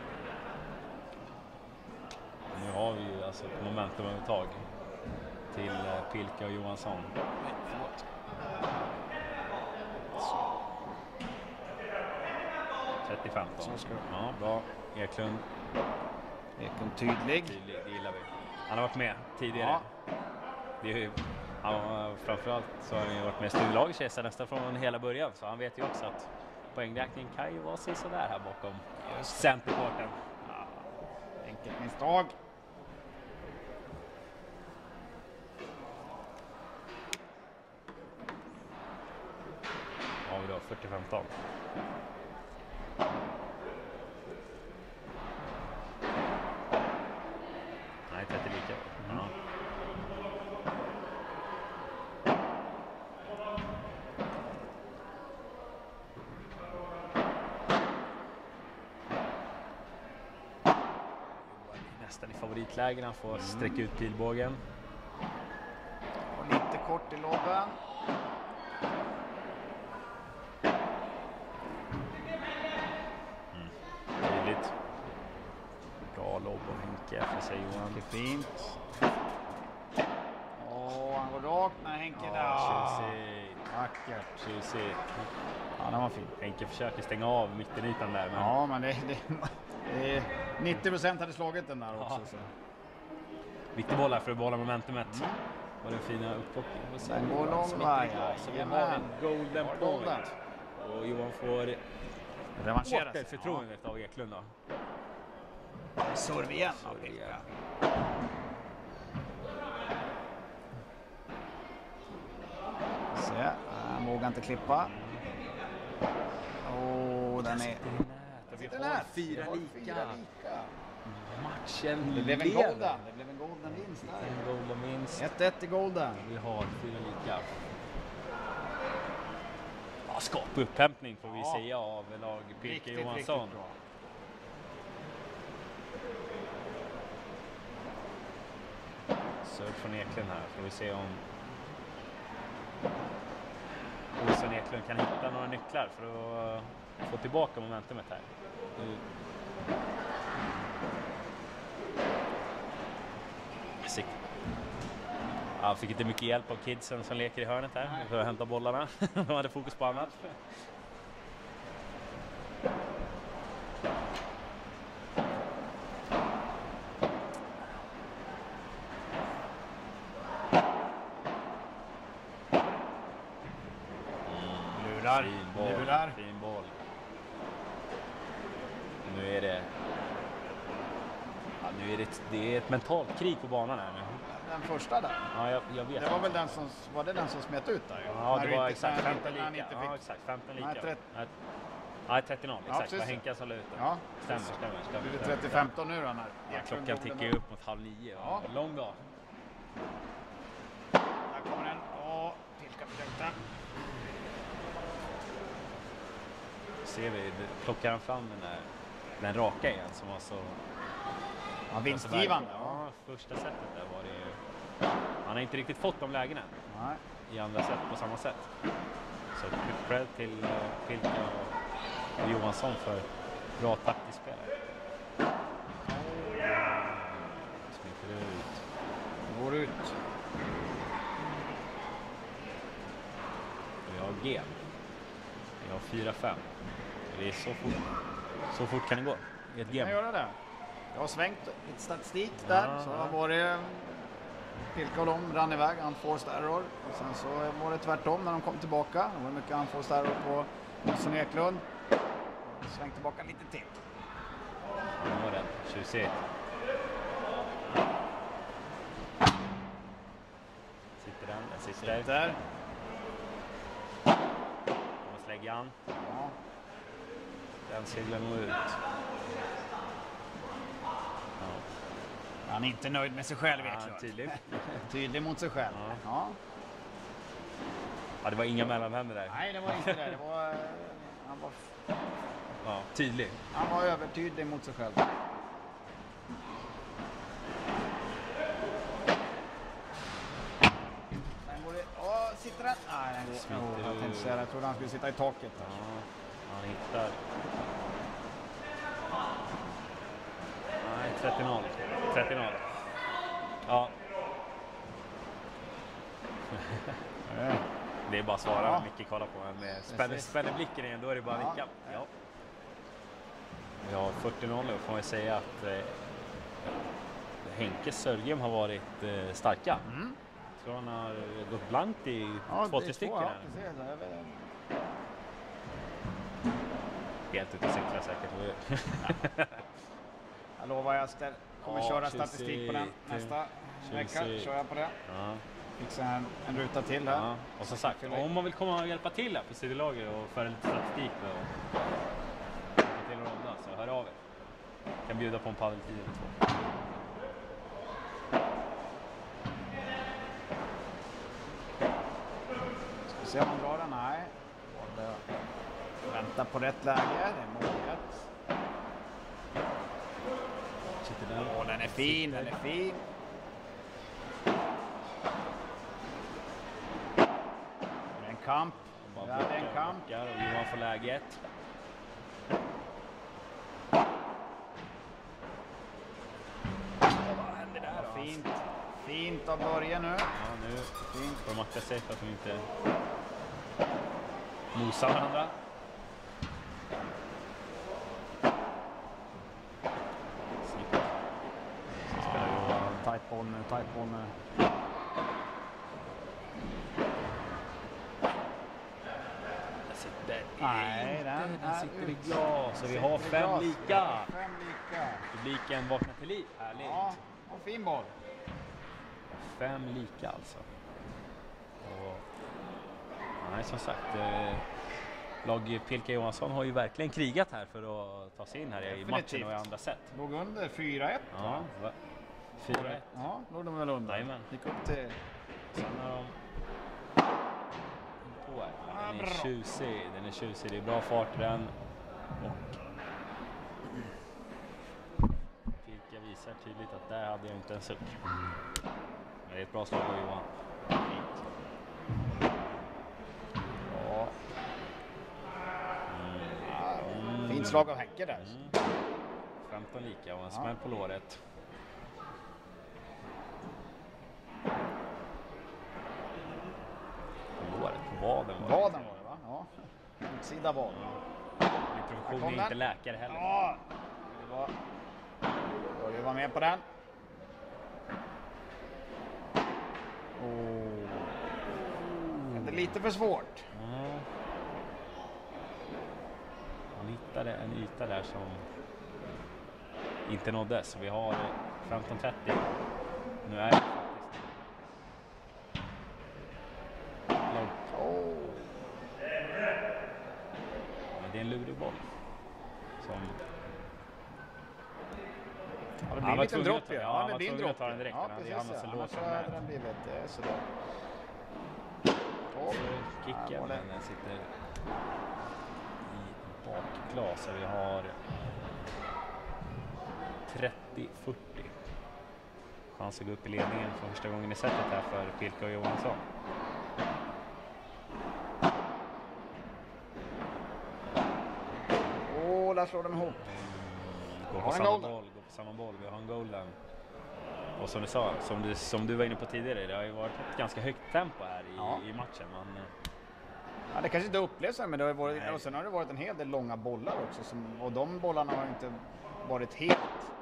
Nu har vi ju alltså ett momentum övertag till eh, Pilka och Johansson. Förlåt. trettio femton. Så ska det. Ja, bra. Eklund, Ekon tydlig. tydlig, det gillar vi. Han har varit med tidigare. Ja. Det är ju, han, har- framförallt så har han ju varit med i studielaget nästan från hela början, så han vet ju också att poängräkningen kan ju vara sig sådär här bakom centerporten. Ja. Enkelt misstag. Ja, vi då fyrtio femton. Nej, trettio lika. Mm. Ja. Nästan i favoritlägen, han får sträcka ut pilbågen. Och lite kort i lobben. Tydligt. Bra lobb och Henke för sig Johan. Mycket fint. Åh, han går rakt när Henke Ja, där. tjusigt. Vackert. Tjusigt. Ja, den var fin. Henke försöker stänga av mittenytan där. Men... Ja, men det, det, det nittio procent hade slagit den där ja. också. Så. Viktig boll här för att behålla momentumet. Mm. Var den fina uppkoppningen. Den går lång väg. Så vi har en golden point. Och Johan får revanschera förtroendet ja. av Eklund då. Serv igen. Serv igen. Se, han vågar inte klippa. Åh, oh, den är... Vi har fyra lika. Matchen det blev en golden. Det blev en golden vinst där. En golden vinst. ett ett i golden. Vi har fyra lika. Ja, skapa upphämtning får vi ja. säga av lag Pirke Johansson. Serv från Eklund här. Får vi se om Olsson Eklund kan hitta några nycklar för att få tillbaka momentumet här. Nu. Ja, fick inte mycket hjälp av kidsen som leker i hörnet här för att hämta bollarna. De hade fokus på annat. Lurar. Fin boll. Lurar. Fin boll. Nu är det... Ja, nu är det, det är ett mentalt krig på banan här nu. Den första där. Ja, jag, jag vet. Det var väl den som var det den som smet ut där. Ja, det var exakt femton lika. Ja, exakt femton lika. Nej, Nej, trettio noll. Exakt. Det var Henka som la ut den. Ja, stämmer, stämmer, stämmer. Det är trettio femton nu då när ja, klockan tickar ju upp mot halv nio. Ja. Lång dag. Där kommer den. Åh, Pilka försökte. Ser vi, plockar han fram den där den raka igen som var så... Ja, vinstgivande. Ja, första sättet där var det ju... Han har inte riktigt fått de lägena Nej. i andra sätt på samma sätt. Så cred till uh, Pilka och, och Johansson för bra taktiskt spel. Smiter ut. Det går ut. Vi har G. Vi har fyra fem. Det är så fort. Så fort kan det gå i ett game. Jag göra det. Jag har svängt lite statistik där. Ja, så ja. var det Pilka och de rann iväg, unforced error. Och sen så var det tvärtom när de kom tillbaka. Det var mycket unforced error på Olsson Eklund. Svängt tillbaka lite till. Ja, det var det. tjusigt. Sitter den, den sitter, sitter. där. Och släggan. Ja. Den seglar nog ut. Han är inte nöjd med sig själv, ja, Eklund. Tydlig. Tydlig mot sig själv. Ja. Ja. Ja, det var inga mellanhänder där. Nej, det var inte det. Det var, han var... Ja, tydlig. Han var övertydlig mot sig själv. Den går det... Åh, sitter den? Nej, den går... Oh, jag tänkte säga det. Jag trodde han skulle sitta i taket. Ja, han hittar... Nej, trettio noll. trettio noll. Ja. Det är bara att svara ja. Micke kollar på en med spänner, spänner blicken igen, då är det bara att nicka. Ja. Vi har fyrtio noll och får man säga att eh, Henkes Sörgem har varit eh, starka. Mm. Jag tror han har gått blankt i ja, två, tre stycken. Ja, helt ute och cykla säkert. Jag lovar jag kommer ja, köra statistik på den nästa vecka. Kör jag på det. Ja. Fixa en, en ruta till här. Ja. Och som sagt, om man vill komma och hjälpa till här på studielager och föra lite statistik och hjälpa till och ronda, så hör av er. Jag kan bjuda på en paddeltid eller två. Ska vi se om man drar den? Nej. Vänta på rätt läge. Det är målet. Åh, den är fin, den är fin. Det är en kamp. Ja, det är en kamp. Och Johan får läget. Vad händer där då? Fint. Fint av början nu. Ja, nu fint. Får de akta sig för att de inte Mosar varandra. Spelar ju tight boll nu, tight boll nu. Nej, den, den sitter i glas. Så vi har fem glas. lika. Fem lika. Publiken vaknar till liv. Härligt. Ja, och fin boll. Fem lika alltså. Och, nej, som sagt. Eh, lag P L K Johansson har ju verkligen krigat här för att ta sig in här i matchen och i andra set. Låg under fyra ett. Ja, va? fyra ett. Ja, låg de väl under. Jajamän. Gick upp till... Sen har de... På här. Den är tjusig, den är tjusig. Det är bra fart i den. Och... Pirka visar tydligt att där hade jag inte en suck. Men det är ett bra slag av Johan. Fint. Ja. Mm. Mm. Fint slag av Häcke där. Mm. femton lika och en smäll på låret. På låret, på vaden var det. Vaden var det va? Ja. Utsida vaden. Introduktion är inte läkare heller. Ja. Det var... Jag var med på den. Oh. Det är lite för svårt. Mm. Han hittade en yta där som inte nåddes. Så vi har femton trettio. Nu är det faktiskt långt. Oh. Men det är en lurig boll. Som... Ja, det blir en liten dropp ju. Ja, ja, det blir en dropp. Ta den direkt. Ja, Han precis. hade så lågt Annars hade den blivit eh, sådär. Så kicken, men den sitter i bakglas. Så vi har trettio fyrtio. Chans att gå upp i ledningen för första gången i setet här för P L K Johansson. Åh, oh, där slår de ihop. Går på samma boll, går på samma boll. Vi har en golden. Och som du sa, som du, som du var inne på tidigare, det har ju varit ett ganska högt tempo här i, ja. i matchen. Man, ja, det kanske inte upplevs men det har varit, och sen har det varit en hel del långa bollar också. Som, och de bollarna har inte varit helt...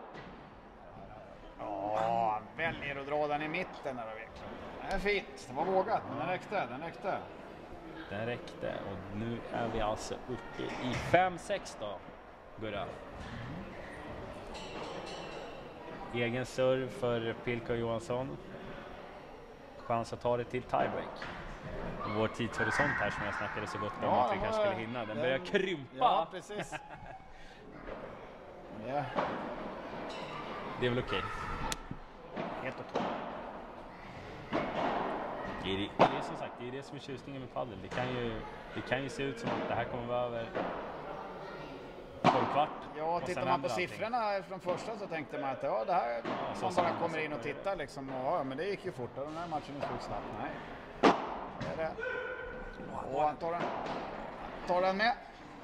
Ja, han väljer att dra den i mitten där verkligen. Det är fint, det var vågat, men den räckte, den räckte. Den räckte och nu är vi alltså uppe i fem sex då, Gurra. Egen serv för P L K Johansson. Chans att ta det till tiebreak. Vår tidshorisont här som jag snackade så gott om ja, att vi kanske skulle hinna. Den, den börjar krympa. Ja, precis. Ja. Det är väl okej. Helt okej. Det är, det är som sagt, det är det som är tjusningen med padel. Det kan ju, det kan ju se ut som att det här kommer vara över kvart. Ja, tittar man på siffrorna från första så tänkte man att ja, det här ja, man bara kommer in och tittar liksom. Ja, men det gick ju fort och den här matchen är slut snabbt. Nej. Det är det. Och han tar den. Tar den med.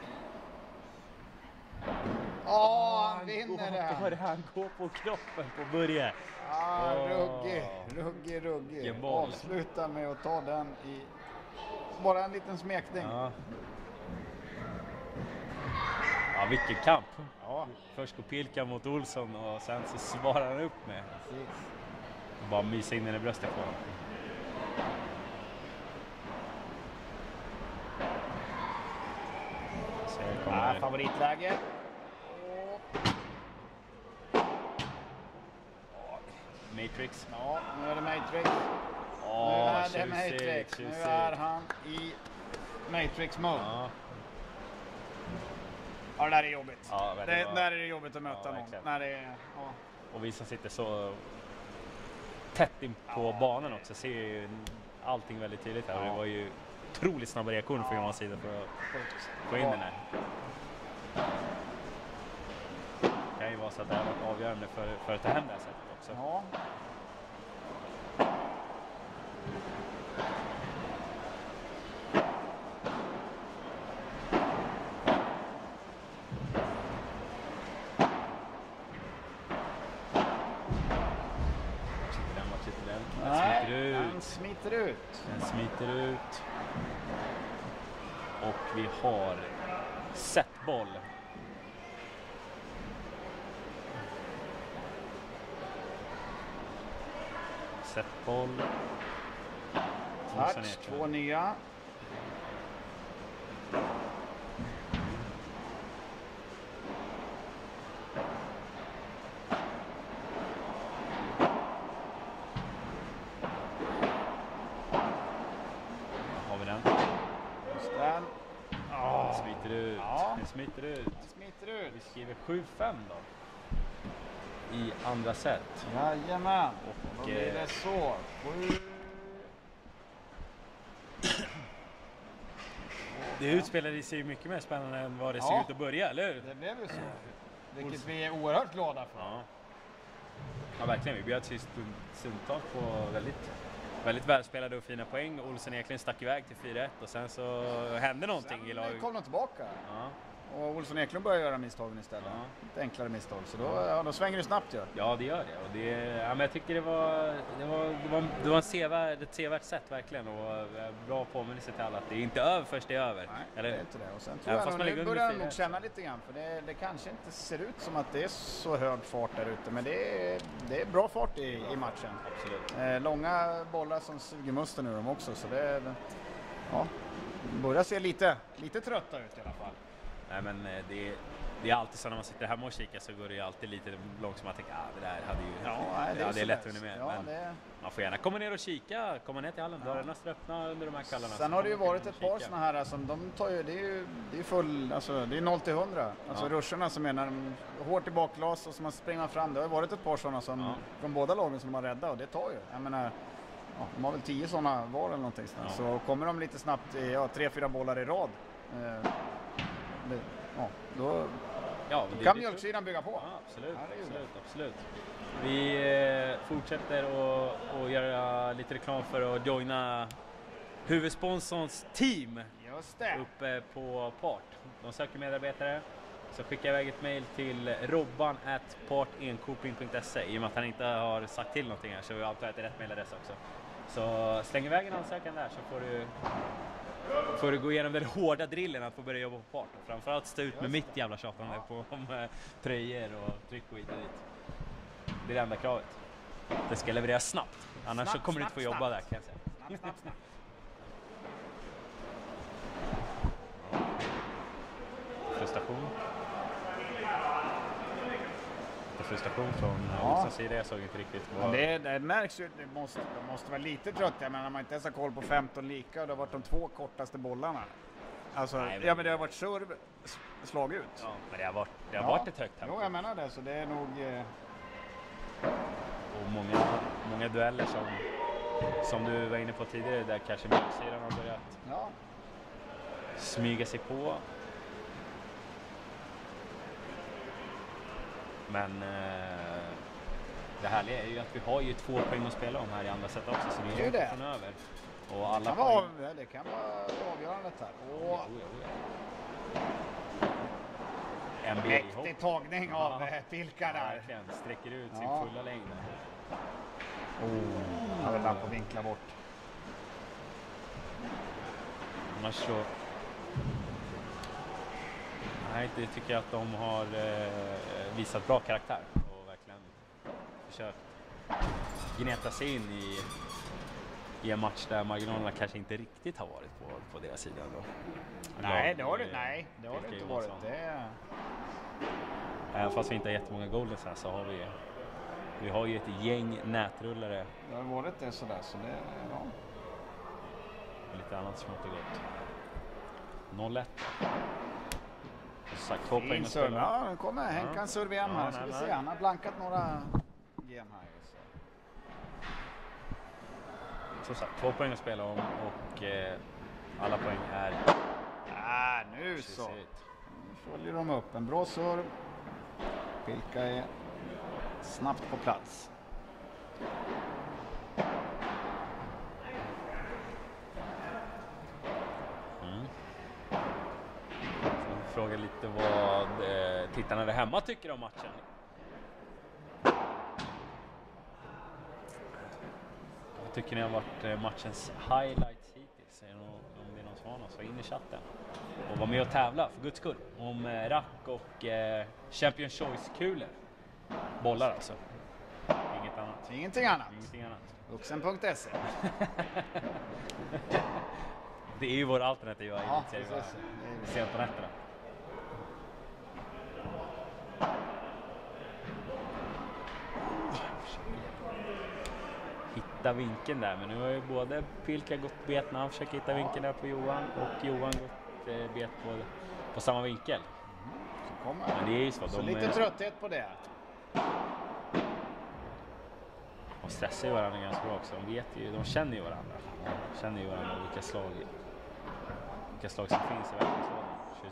Åh, han vinner det här. Han går på kroppen på Börje. Ah, ruggig, ruggig, ruggig. Avsluta med att ta den i bara en liten smekning. Ja. Ja, vilken kamp. Ja. Först går Pilka mot Olsson och sen så svarar han upp med. Precis. Bara mysa in den i bröstet på honom. Så här kommer... Ja, favoritläge. Matrix. Ja, nu är det Matrix. Oh, nu är det tjusig, Matrix. tjusig. Nu är han i Matrix-mode. Ja. Ja, det där är jobbigt. Ja, det, där är det jobbigt att möta ja, någon. När det är, ja. Och vi som sitter så tätt in på ja. banan också ser ju allting väldigt tydligt här. Ja. Det var ju otroligt snabba reaktioner från Johans sida för att få in ja. den här. Det kan ju vara så att det här var avgörande för, för att ta hem det här sättet också. Ja. Den smiter ut. Den smiter ut. Den smiter ut. Och vi har setboll. Setboll. Touch, två nya. Har vi den? Just den. Oh. Smiter ut. Ja. Den smiter ut. Den smiter ut. Vi skriver sju fem då. I andra set. Jajamän. Och då blir eh, det så. Sju. Det utspelade sig mycket mer spännande än vad det Ja. ser ut att börja, eller hur? Det blev ju så. Vilket vi är oerhört glada för. Ja, ja verkligen. Vi bjöd sig stund, stundtals på väldigt, väldigt välspelade och fina poäng. Olsson Eklund stack iväg till fyra ett och sen så hände någonting Sen i laget. kom de tillbaka. Ja. Och Olsson Eklund börjar göra misstagen istället. Ja. Lite enklare misstag. Så då, ja, då svänger det snabbt ju. Ja, det gör det. Och det ja, men jag tycker det var, det var, det var, det var en sevärd, ett sevärt sätt verkligen. Och eh, bra påminnelse till alla att det är inte över först det är över. Nej, eller? det är inte det. Och sen tror Ja, jag fast nog, man nu ligger börjar under de nog fyra. känna lite grann. För det, det kanske inte ser ut som att det är så hög fart där ute. Men det är, det är bra fart i, i matchen. Absolut. Eh, långa bollar som suger musten ur dem också. Så det ja, börjar se lite, lite trötta ut i alla fall. Nej, men eh, det, det är alltid så när man sitter hemma och kikar så går det ju alltid lite långsamt. Man tänker, ah, det där hade ju Ja, nej, det är ja, det är så lätt där. under med. Ja, Men det... man får gärna komma ner och kika, komma ner till hallen. Ja. Dörrarna står öppna under de här kvällarna. Sen så har det ju kan man varit komma ett och par kika. såna här som de tar ju, det är ju det är full, alltså det är noll till hundra. Alltså Ja. ruscherna som är när de hårt i bakglas och så man springer fram. Det har ju varit ett par sådana som Ja. från båda lagen som de har räddat och det tar ju. Jag menar, ja, de har väl tio sådana var eller någonting sådär. Ja. Så kommer de lite snabbt i ja, tre, fyra bollar i rad. Eh, det, ja, då Ja, det, kan det- mjölksidan bygga på. Ja, absolut, Ja, det är ju absolut, absolut. Vi eh, fortsätter att att göra lite reklam för att joina huvudsponsorns team Just det. uppe på Part. De söker medarbetare. Så skicka iväg ett mejl till robban at partenkoping punkt se. I och med att han inte har sagt till någonting här så vi antar att det är rätt mejladress också. Så släng iväg en ansökan där så får du, får du gå igenom den hårda drillen att få börja jobba på Part. Och framförallt stå ut med mitt jävla tjatande på om eh, tröjor och tryck och hit och dit. Det är det enda kravet. Det ska levereras snabbt. Annars Snabbt, så kommer du inte få snabbt, jobba snabbt. där kan jag säga. Snabbt, snabbt, snabbt. Frustration. Lite frustration från Ja. Olssons sida. Jag såg inte riktigt Men vad... det, det märks ju, det måste, de måste vara lite trötta, men när man inte ens har koll på femton lika och det har varit de två kortaste bollarna. Alltså, Nej, men- ja men det har varit serv, s- slag ut. Ja, men det har varit, det har Ja. varit ett högt tempo. Jo, jag menar det, så det är nog... Eh, Och många, många dueller som, som du var inne på tidigare, där kanske mjölksidan har börjat ja. smyga sig på. Men eh, det härliga är ju att vi har ju två poäng att spela om här i andra set också, så det är Det är ju det. från över. Och Det alla kan, poäng... vara, ja, det kan vara avgörandet här. Oh, Och ja, oh, ja. N B A-hopp. mäktig tagning av Ja. eh, Pilka där. Verkligen, sträcker ut sin Ja. fulla längd. Oh, jag vill på vinkla bort. Annars så... Nej, det tycker jag att de har eh, visat bra karaktär och verkligen försökt gneta sig in i, i en match där marginalerna kanske inte riktigt har varit på, på deras sida. Då. Nej, det har det det, nej, det har det inte varit. Det är... Även fast vi inte har jättemånga goldens här så har vi, vi har ju ett gäng nätrullare. Det har varit det sådär, så det, ja. Och lite annat smått och gott. noll ett. Som sagt, två poäng Fin att serve. spela. Ja, nu kommer Henkan Ja. serve igen Ja, här. Ska nej, vi nej. se, han har blankat några gem här. Så. Som sagt, två poäng att spela om och eh, alla poäng är Ah, nu så. precis. Nu följer de upp. En bra serve. Pilka är snabbt på plats. Mm. Så fråga lite vad eh, tittarna där hemma tycker om matchen. Vad tycker ni har varit eh, matchens highlights hittills? Är det någon, om det är någon som utmana oss, var in i chatten och var med och tävla för guds skull om eh, rack och eh, Champion Choice-kulor. Bollar alltså. Inget annat. Ingenting annat. Ingenting annat. Vuxen punkt se. Det är ju vår alternativa Ja, elitserie sent på nätterna. Hitta vinkeln där, men nu har ju både Pilka gått bet när han försöker hitta vinkeln där på Johan och Johan gått eh, bet på, på samma vinkel. Mm. Så kommer men det är ju så, så de lite är, trötthet på det. De stressar ju varandra ganska bra också. De vet ju, de känner ju varandra. De känner ju varandra vilka slag vilka slag som finns i verklighetslådan.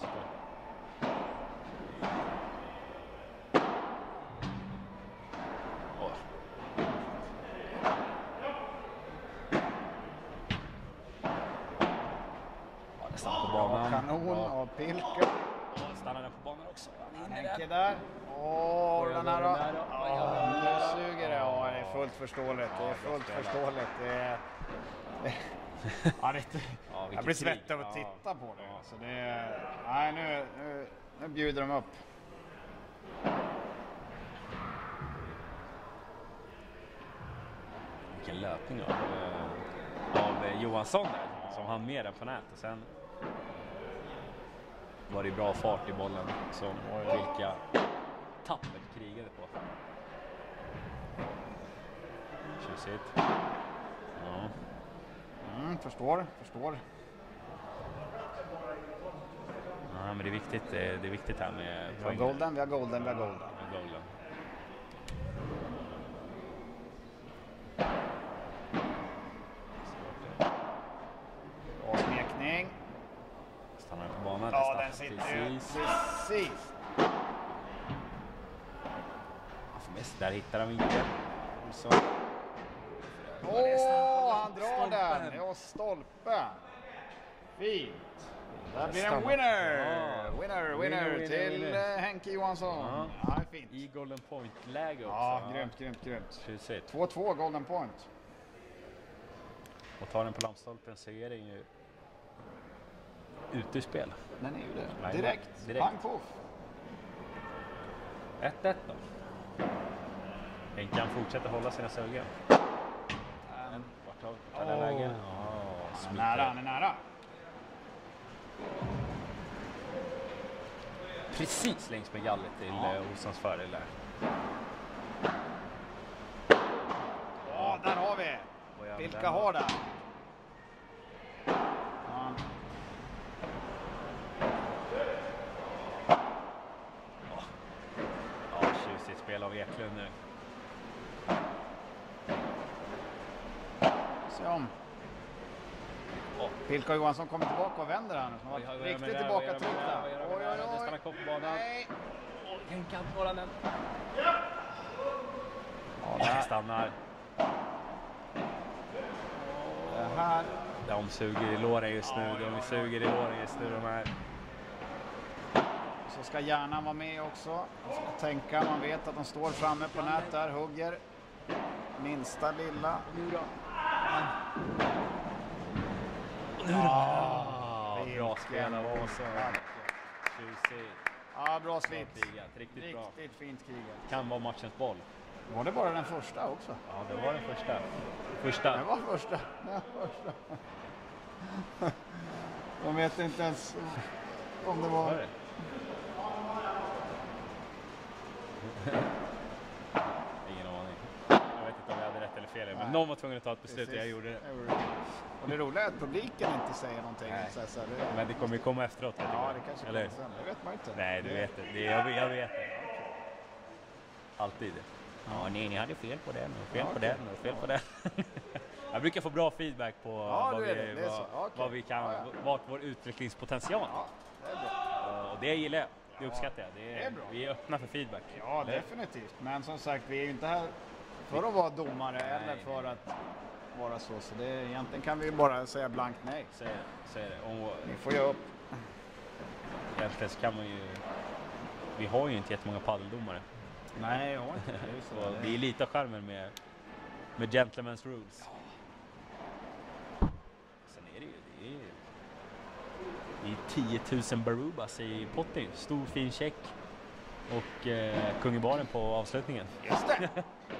Kanon av Pilka. Stannar den på banan också. Henke där. Åh, den här då. Ja, nu suger det. Ja, det är fullt förståeligt. Det är fullt förståeligt. Det är... Ja, det är... Ja, jag blir svettig av att titta på det. Så det är... Nej, nu, nu, nu bjuder de upp. Vilken löpning av, av Johansson där, som han med den på nät. Och sen var det bra fart i bollen som vilka tappert krigade på. Tjusigt. Ja. Mm, förstår, förstår. Ja, men det är viktigt, det är viktigt här med vi har golden, vi har golden, vi har golden. Ja, golden. Och smekning. Stannar på banan. Ja, den sitter precis. precis. Där hittar han vinkeln. Så. Åh, oh, han drar den. Ja, stolpen. Fint. Där blir en winner. Ja. Winner, winner, winner till winner. Henke Johansson. Ja. Ja, fint. I golden point-läge också. Ja, grymt, grymt, grymt. Tjusigt. två två golden point. Och tar den på lampstolpen så är det ju ute i spel. Den är ju det. Direkt. Direkt. Pang poff. ett ett då. Henke kan fortsätta hålla sina sugen. Um, Vart tar den vägen? Oh, han är nära, han är nära. Precis längs med gallet till ja. Olssons fördel där. Ja, där har vi. Vilka har där? Ja. Ja, tjusigt spel av Eklund nu. Se om. Pilka Johansson kommer tillbaka och vänder här nu. Som var riktigt tillbaka tryckta. Oj, oj, oj. Det stannar kvar på banan. Nej. Henkan får den. Ja, där stannar. Det här. De suger i låren just nu. De suger i låren just nu, de här. Så ska hjärnan vara med också. Man ska tänka, man vet att de står framme på nät där, hugger. Minsta lilla. Nu då. Ah, bra spel av oss. Ja, bra slit. Riktigt, Riktigt bra. fint krigat. Kan vara matchens boll. Var det bara den första också? Ja, det var den första. Första. Det var första. Den första. De vet inte ens om det var... var det? Ingen aning. Jag vet inte om jag hade rätt eller fel. Men Nej. Någon var tvungen att ta ett beslut och jag gjorde det. Och det roliga är att publiken inte säger någonting. Så här, så här, det... Men det kommer ju komma efteråt. Ja, det kanske kommer sen. Det vet man inte. Nej, du vet det. det jag, jag vet det. Alltid. Ja, nej, ni hade fel på den och fel ja, på okay. den och fel på den. Jag brukar få bra feedback på ja, vad, vi, det. Det vad, okay. vad vi kan, ja, ja. vart vår utvecklingspotential. Ja, det är bra. Och det gillar jag. Det uppskattar jag. Det är, det är bra. Vi är öppna för feedback. Ja, eller? Definitivt. Men som sagt, vi är ju inte här för att vara domare nej, eller för nej. att vara så. Så det är, egentligen kan vi bara säga blankt nej. Säg, säg det. Och, ni får ge upp. Egentligen så kan man ju... Vi har ju inte jättemånga paddeldomare. Nej, jag har inte. Det är ju så. Det är lite av charmen med, med gentlemen's rules. Ja. Sen är det ju... Det är, tio tusen Barubas i potten. Stor fin check. Och eh, kung i baren på avslutningen. Just det!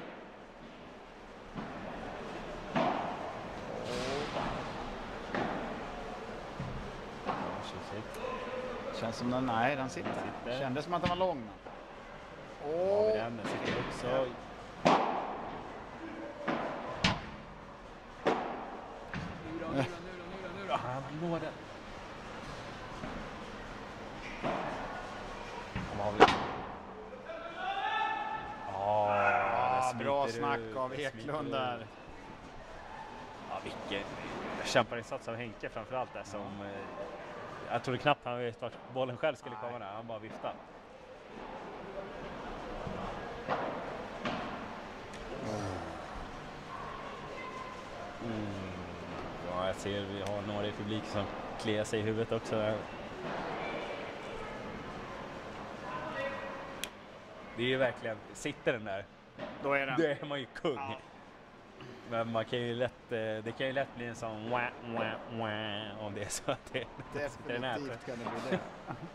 Känns som den, nej, den sitter. sitter. Kändes som att den var lång. Åh! Oh. Ja, den sitter också. Nu då, nu då, nu då, nu då. Han når den. Vad har vi? Ja, bra snack av Eklund där. Ja, vilken kämparinsats av Henke framförallt där som... Eh, jag trodde knappt han vet vart bollen själv skulle komma där. Han bara viftade. Mm. Ja, jag ser vi har några i publik som kliar sig i huvudet också. Det är ju verkligen, sitter den där, då är, den. Då är man ju kung. Ja. Men man kan ju lätt, det kan ju lätt bli en sån wah, wah, wah, om det är så att det sitter den här. Definitivt kan det bli det.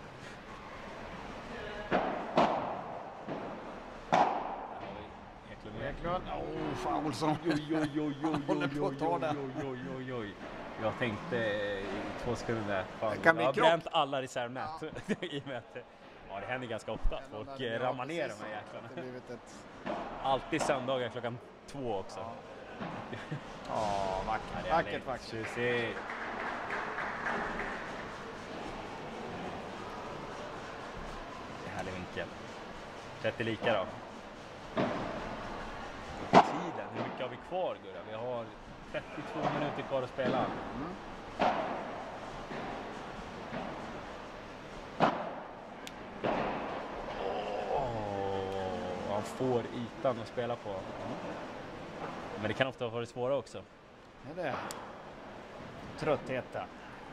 Eklund. Åh, fan Olsson. Oj, oj, oj, oj, oj, oj, oj, oj, oj. Jag tänkte i två sekunder, fan, jag har bränt alla reservnät. Ja. I och med att, ja, det händer ganska ofta att folk där, ramar ner de här jäklarna. Ett... Alltid söndagar klockan två också. Ja, ja vackert, ja, vackert, vackert. Tjusigt. Härlig vinkel. trettio lika då. Tiden, hur mycket har vi kvar, Gurra? Vi har trettiotvå minuter kvar att spela. Mm. Oh, han får ytan att spela på. Mm. Men det kan ofta vara svåra också. Det är det. Tröttheten.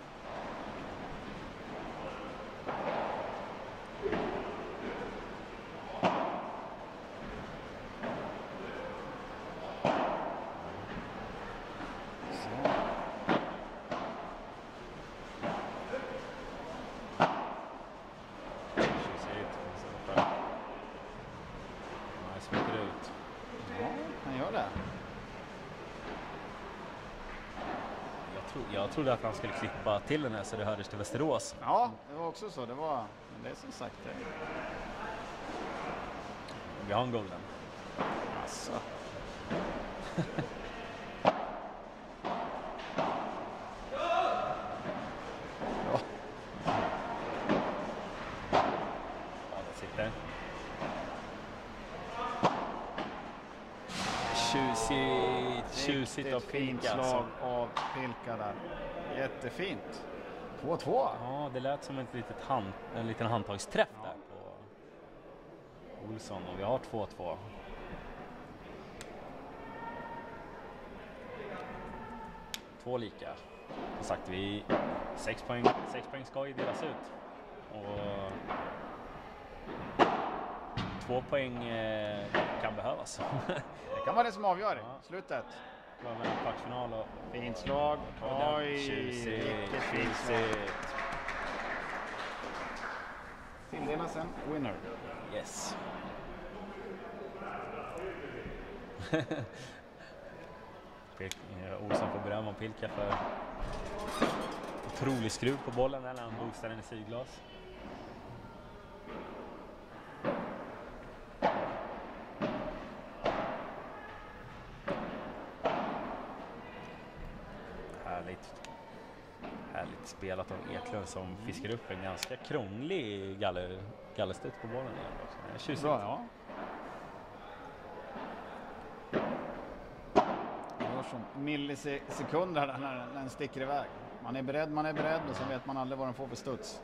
Jag trodde att han skulle klippa till den här så det hördes till Västerås. Ja, det var också så. Det var, men det är som sagt det. Vi har en golden. Alltså. Ja, det sitter. Tjusigt, tjusigt av Pilka. Slag av Pilka där. Jättefint. två två. Ja, det lät som ett litet hand, en liten handtagsträff ja. Där på Olsson. Och vi har två två. Två lika. Som sagt, vi sex poäng, sex poäng ska ju delas ut. Och två poäng eh, kan behövas. Det kan vara det som avgör ja. Slutet. Det var med en kvartsfinal och fint slag. Oj, vilket fint slag. Tilldelas en winner. Yes. Olsson får beröm om Pilka för otrolig skruv på bollen när han boostar den i sidglas. Härligt spelat av Eklund som mm. fiskar upp en ganska krånglig galler, gallerstutt på bollen igen. Tjusigt. Bra, ja. Det var som millisekunder när, när den sticker iväg. Man är beredd, man är beredd och så vet man aldrig vad den får för studs.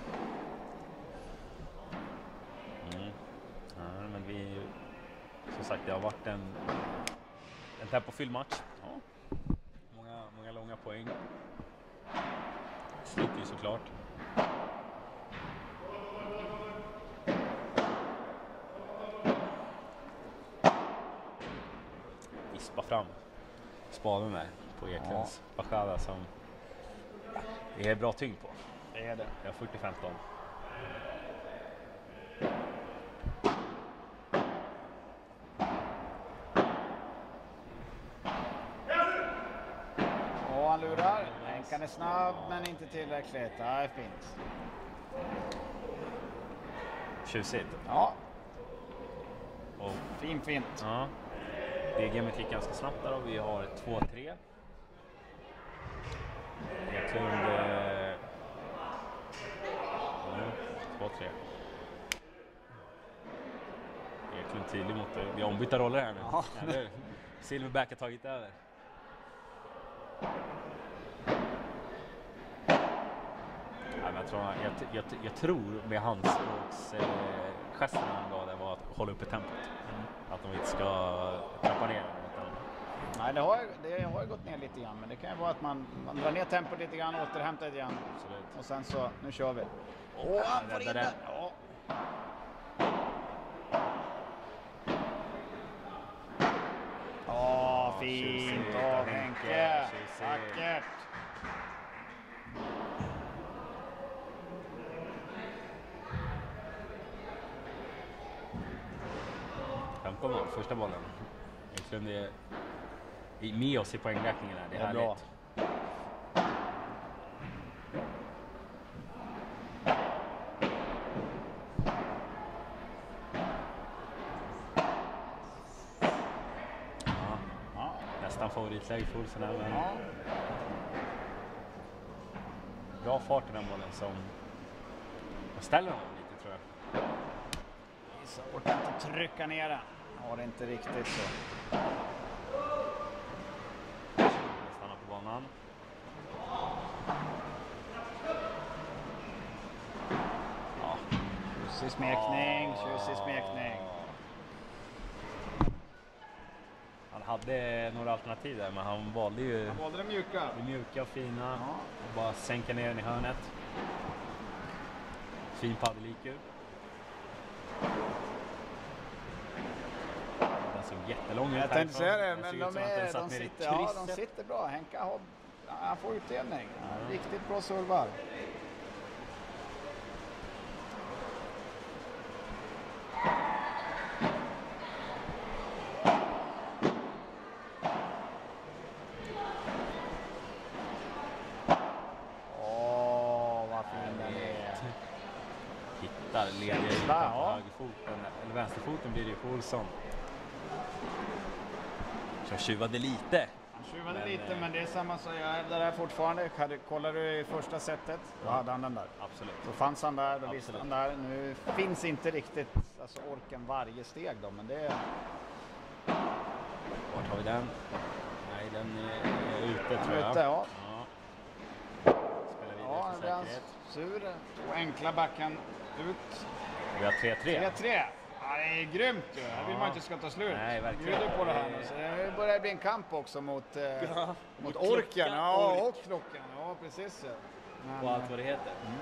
Mm. Ja, men vi, som sagt, det har varit en, en tempofylld match. Ja. Många, många långa poäng. Sliter ju såklart. Vispa fram spaden med på Eklunds ja. Bachada som det är bra tyngd på. Det är det. Jag har fyrtio femton. Och han lurar. Henkan är snabb men inte tillräckligt. Det är fint. Tjusigt. Ja. Och Fin, fint. ja. Det gamet gick ganska snabbt där och vi har två tre. Eklund eh, två tre. Eklund tydlig mot det. Vi har ombytta roller här nu. Ja. Eller, Silverback har tagit över. Ja, men jag, tror, jag, jag, jag tror med hans eh, gesten han gav det var att hålla uppe tempot. Mm. Att de inte ska trappa ner. Utan... Nej, det har, det har gått ner lite grann, men det kan ju vara att man, man drar ner tempot lite grann, återhämtar lite grann. Absolut. Och sen så, nu kör vi. Åh, han får in den! Ja. Åh, fint av Henke! Vackert! femton mål, första bollen. Eklund är med oss i poängräkningen här. Det är, det är härligt. Bra. Ja. Ja. Nästan favoritläge för Olsson här, men... Ja. Bra fart i den bollen som ställer honom lite, tror jag. Så orkar inte trycka ner den. Har det inte riktigt så. Stanna på banan. Ja. Tjusig smekning, tjusig smekning. Han hade några alternativ där, men han valde ju... Han valde det mjuka. Det mjuka och fina. Ja. Och bara sänka ner den i hörnet. Fin paddeliku. Jättelång. Jag tänkte säga det, men de, är, de, sitter, ja, de sitter bra. Henka har, han får utdelning. Ja. Riktigt bra servar. Åh, vad fin den är. Hittar leder i ja. Högerfoten, eller vänsterfoten blir det ju för Olsson. Jag tjuvade lite. Han tjuvade men, lite, men det är samma som jag hävdar här fortfarande. Kollar du i första setet, då hade han den där. Absolut. Så fanns han där, då Absolut. visste han där. Nu finns inte riktigt alltså, orken varje steg då, men det är... Vart har vi den? Nej, den är ute tror jag. Ute, ja. ja. Spelar vidare för säkerhet. Sur. Och enkla backen ut. Vi har tre tre. tre tre. Ja, det är grymt ju. Här vill man inte ska ta slut. Nej, verkligen. Bjuder på det här. Så det börjar bli en kamp också mot, eh, ja, mot orken. Ja, ork. Och klockan. Ja, precis. Men, och allt vad det heter. Mm.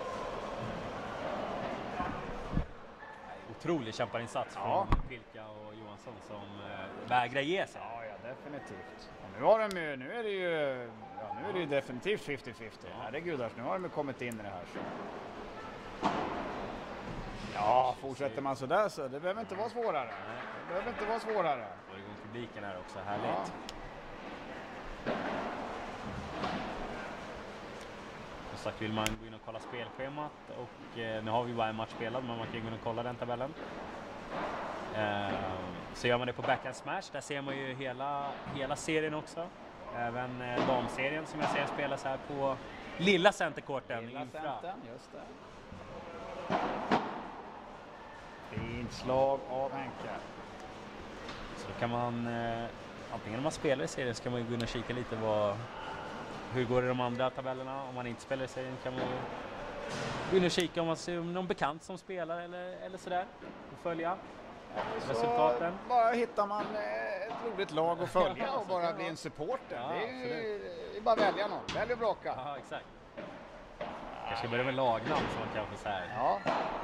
Otrolig kämparinsats ja. från Pilka och Johansson som eh, vägrar ge sig. Ja, ja, definitivt. Och nu, har de ju, nu är det ju ja, nu är det ju definitivt femtio femtio. Ja. Herregud, nu har de kommit in i det här. Så. Ja, fortsätter man så där så det behöver inte vara svårare. Det behöver inte vara svårare. Och igång publiken här också, härligt. Ja. Som sagt, vill man gå in och kolla spelschemat och eh, nu har vi bara en match spelad, men man kan gå in och kolla den tabellen. Eh, så gör man det på Backhand Smash, där ser man ju hela, hela serien också. Även eh, damserien som jag ser spelas här på lilla centerkorten. Lilla centern, just det. Fint slag av Henke. Så då kan man, eh, antingen om man spelar i serien så kan man ju gå in och kika lite vad, hur går det i de andra tabellerna. Om man inte spelar i serien kan man ju gå in och kika om man ser någon bekant som spelar eller, eller sådär. Och följa så resultaten. Bara hittar man ett roligt lag att följa och bara bli en supporter. Ja, det är ju det är bara välja någon. Välj och bråka. Ja, exakt. Kanske börja med lagnamn så man kanske så här. Ja.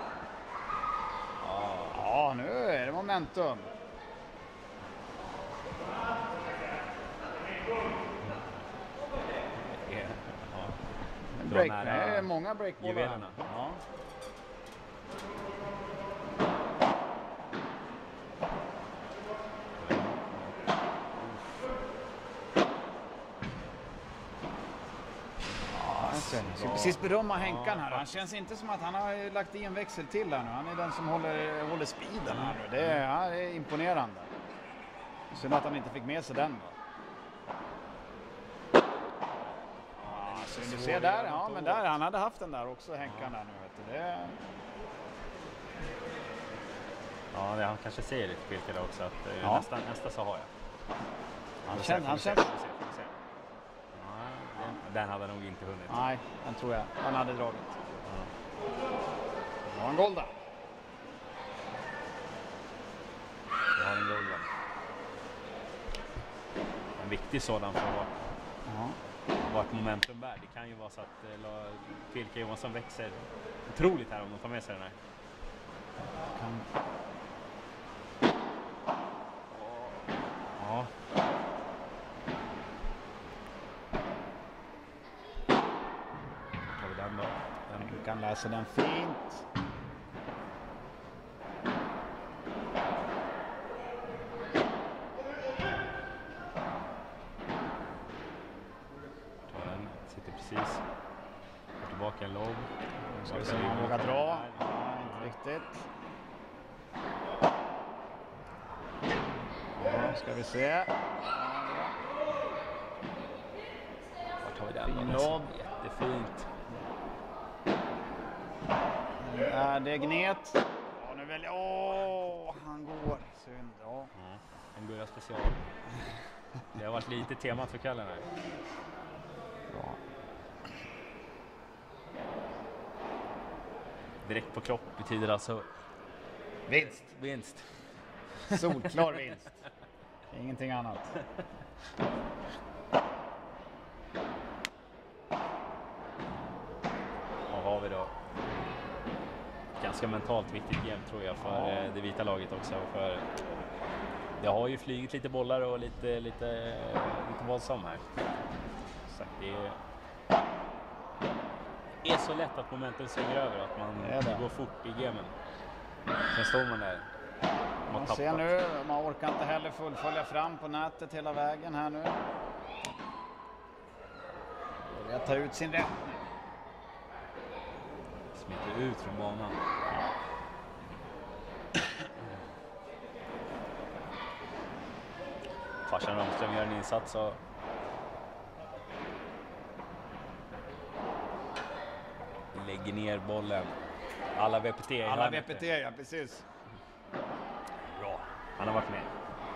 Ja, nu är det momentum. break, nej, många breakbollar. Ja. Jag ska precis berömma Henkan här. Han känns inte som att han har lagt i en växel till här nu. Han är den som håller, håller speeden här nu. Det är, ja, det är imponerande. Synd att han inte fick med sig den då. Ja, så du ser där, ja men där, han hade haft den där också, Henkan där nu. Vet du. Det... Ja, det, han kanske säger lite vilket där också. Att, ja. nästa, nästa så har jag. Han känner, han känner. Den hade nog inte hunnit. Nej, den tror jag. Han hade dragit. Ja. Det var en golda. Det har en golda. En viktig sådan för vart, ja. vart momentum bär. Det kan ju vara så att Filke Johansson växer otroligt här om de tar med sig den här. Kan... Ja. Du kan läsa den fint. Den sitter precis. Tillbaka en lobb. Ska vi se om han vågar dra. Nej, inte riktigt. Ja, ska vi se. Vart har vi den? Fin lobb. Jättefint. Är det gnet? Ja, nu väljer... Åh, han går. Synd, ja. Ja, en Gurra special. Det har varit lite temat för kvällen här. Ja. Direkt på kropp betyder alltså... Vinst. Vinst. Solklar vinst. Ingenting annat. Vad har vi då? Ganska mentalt viktigt game tror jag för ja. det vita laget också. För det har ju flugit lite bollar och lite, lite, lite våldsam här. Så det är, är så lätt att momentum svänger över att man går fort i gamen. Sen står man där. Man, man ser nu, man orkar inte heller fullfölja fram på nätet hela vägen här nu. Jag tar ut sin rätt. Smiter ut från banan. Farsan Rönnström gör en insats och lägger ner bollen. Alla V P T. Alla V P T, ja precis. Bra. Han har varit med.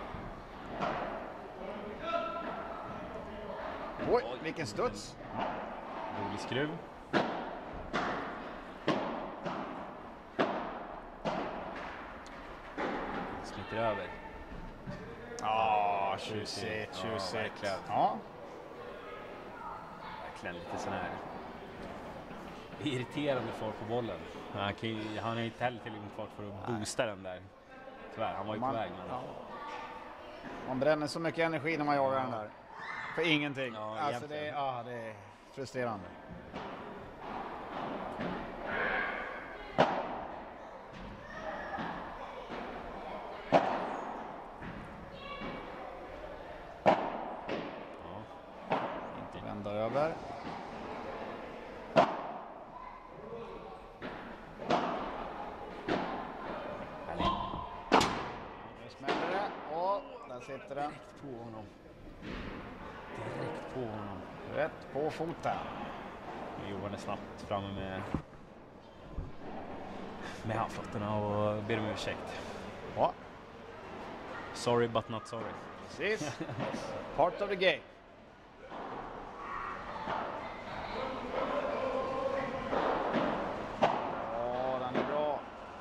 Oj, vilken studs. Rolig skruv. Smiter över. Ja, tjusigt, tjusigt. Ja, ja. Verkligen lite sån här irriterande fart på bollen. Han, kan ju, han har inte heller tillräckligt fart för att boosta den där. Tyvärr, han var ju man, på väg. Men... Ja. Man bränner så mycket energi när man jagar den där. För ingenting. Ja, alltså det, ja, det är frustrerande. Inte vända över. Nu smäller det. Och där sitter den. Direkt på honom. Direkt på honom. Rätt på foten. Johan är snabbt framme med med handflottorna och ber om ursäkt. Ja. Sorry but not sorry. Precis. Part of the game. Ja, den är bra.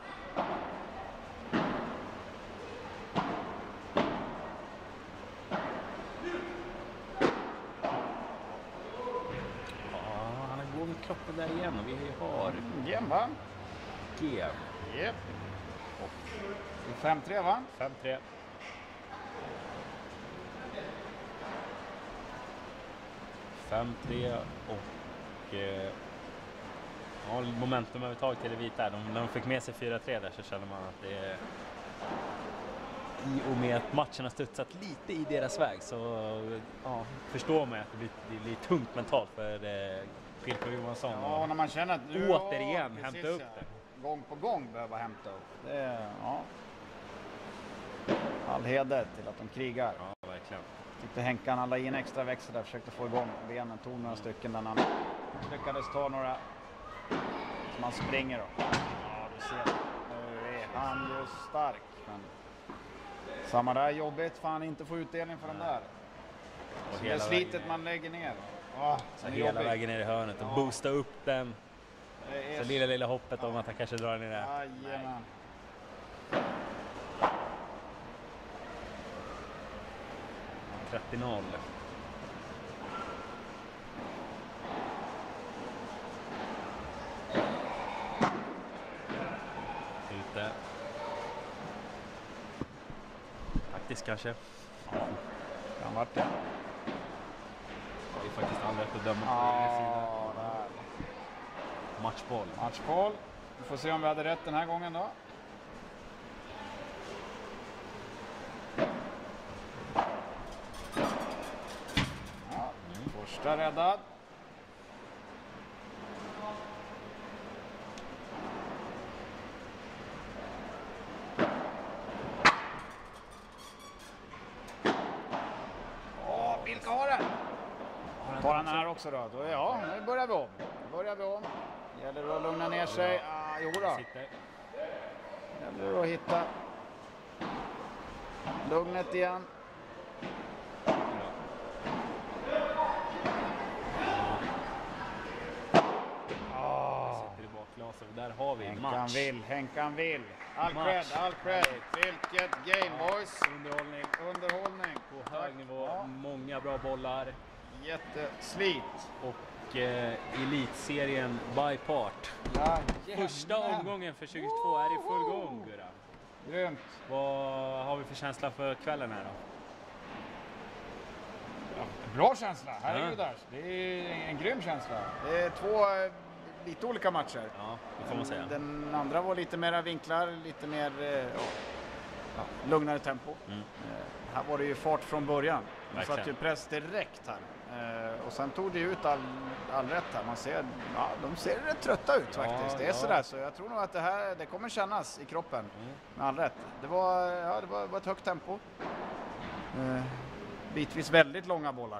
Kroppen där igen och vi har Gem va? G. Yep. fem tre va? fem tre. fem tre och och eh, ja, momentum övertag till det vita. De, när de fick med sig fyra tre där så känner man att det är i och med att matchen har studsat lite i deras väg så ja, förstår man att det blir, det blir tungt mentalt för eh, Pilka och Johansson. Ja, när man känner att du återigen ja, hämta upp det. Gång på gång behöver hämta upp. Det är, ja. All heder till att de krigar. Ja, verkligen. Tyckte Henkan alla i en extra växel där, försökte få igång benen, tog några stycken där han lyckades ta några som man springer då. Ja, du ser. Nu är han ju stark. Men samma där jobbigt, fan inte få utdelning för den där. Och så det är slitet man lägger ner. Ja, så hela jobbigt. Vägen ner i hörnet och ja. Boosta upp den. Så lilla lilla hoppet ja. Om att han kanske drar ner det. Jajamän. trettio noll. Ute. Faktiskt kanske. Ja. Kan vart det. Det är faktiskt aldrig rätt att döma på ja, den sidan. Matchboll. Matchboll. Vi får se om vi hade rätt den här gången då. Ja, första räddad. Åh, vilka har den? Tar han den här också då? då ja, nu börjar vi om. Nu börjar vi om. Gäller att lugna ner sig. Ah, jo då. Gäller att hitta lugnet igen. Ah. Sitter i bakglaset. Där har vi Henkan match. vill, Henkan vill. All cred, all cred. Vilket game boys. Underhållning. Underhållning. På hög nivå. Ja. Många bra bollar. Jätteslit. Och eh, elitserien by part. Ja, första omgången för tjugotvå är i full gång, Gurra. Grymt. Vad har vi för känsla för kvällen här då? Ja, bra känsla, herregud. Ja. Det är en grym känsla. Det är två eh, lite olika matcher. Ja, det får man säga. Den andra var lite mera vinklar, lite mer eh, ja, lugnare tempo. Mm. Eh, här var det ju fart från början. Man satt ju press direkt här. Uh, och sen tog det ut all, all rätt här. Man ser, ja, de ser rätt trötta ut ja, faktiskt. Det är ja. sådär, så jag tror nog att det här det kommer kännas i kroppen mm. med all rätt. Det var, ja, det var, var ett högt tempo. Uh, bitvis väldigt långa bollar.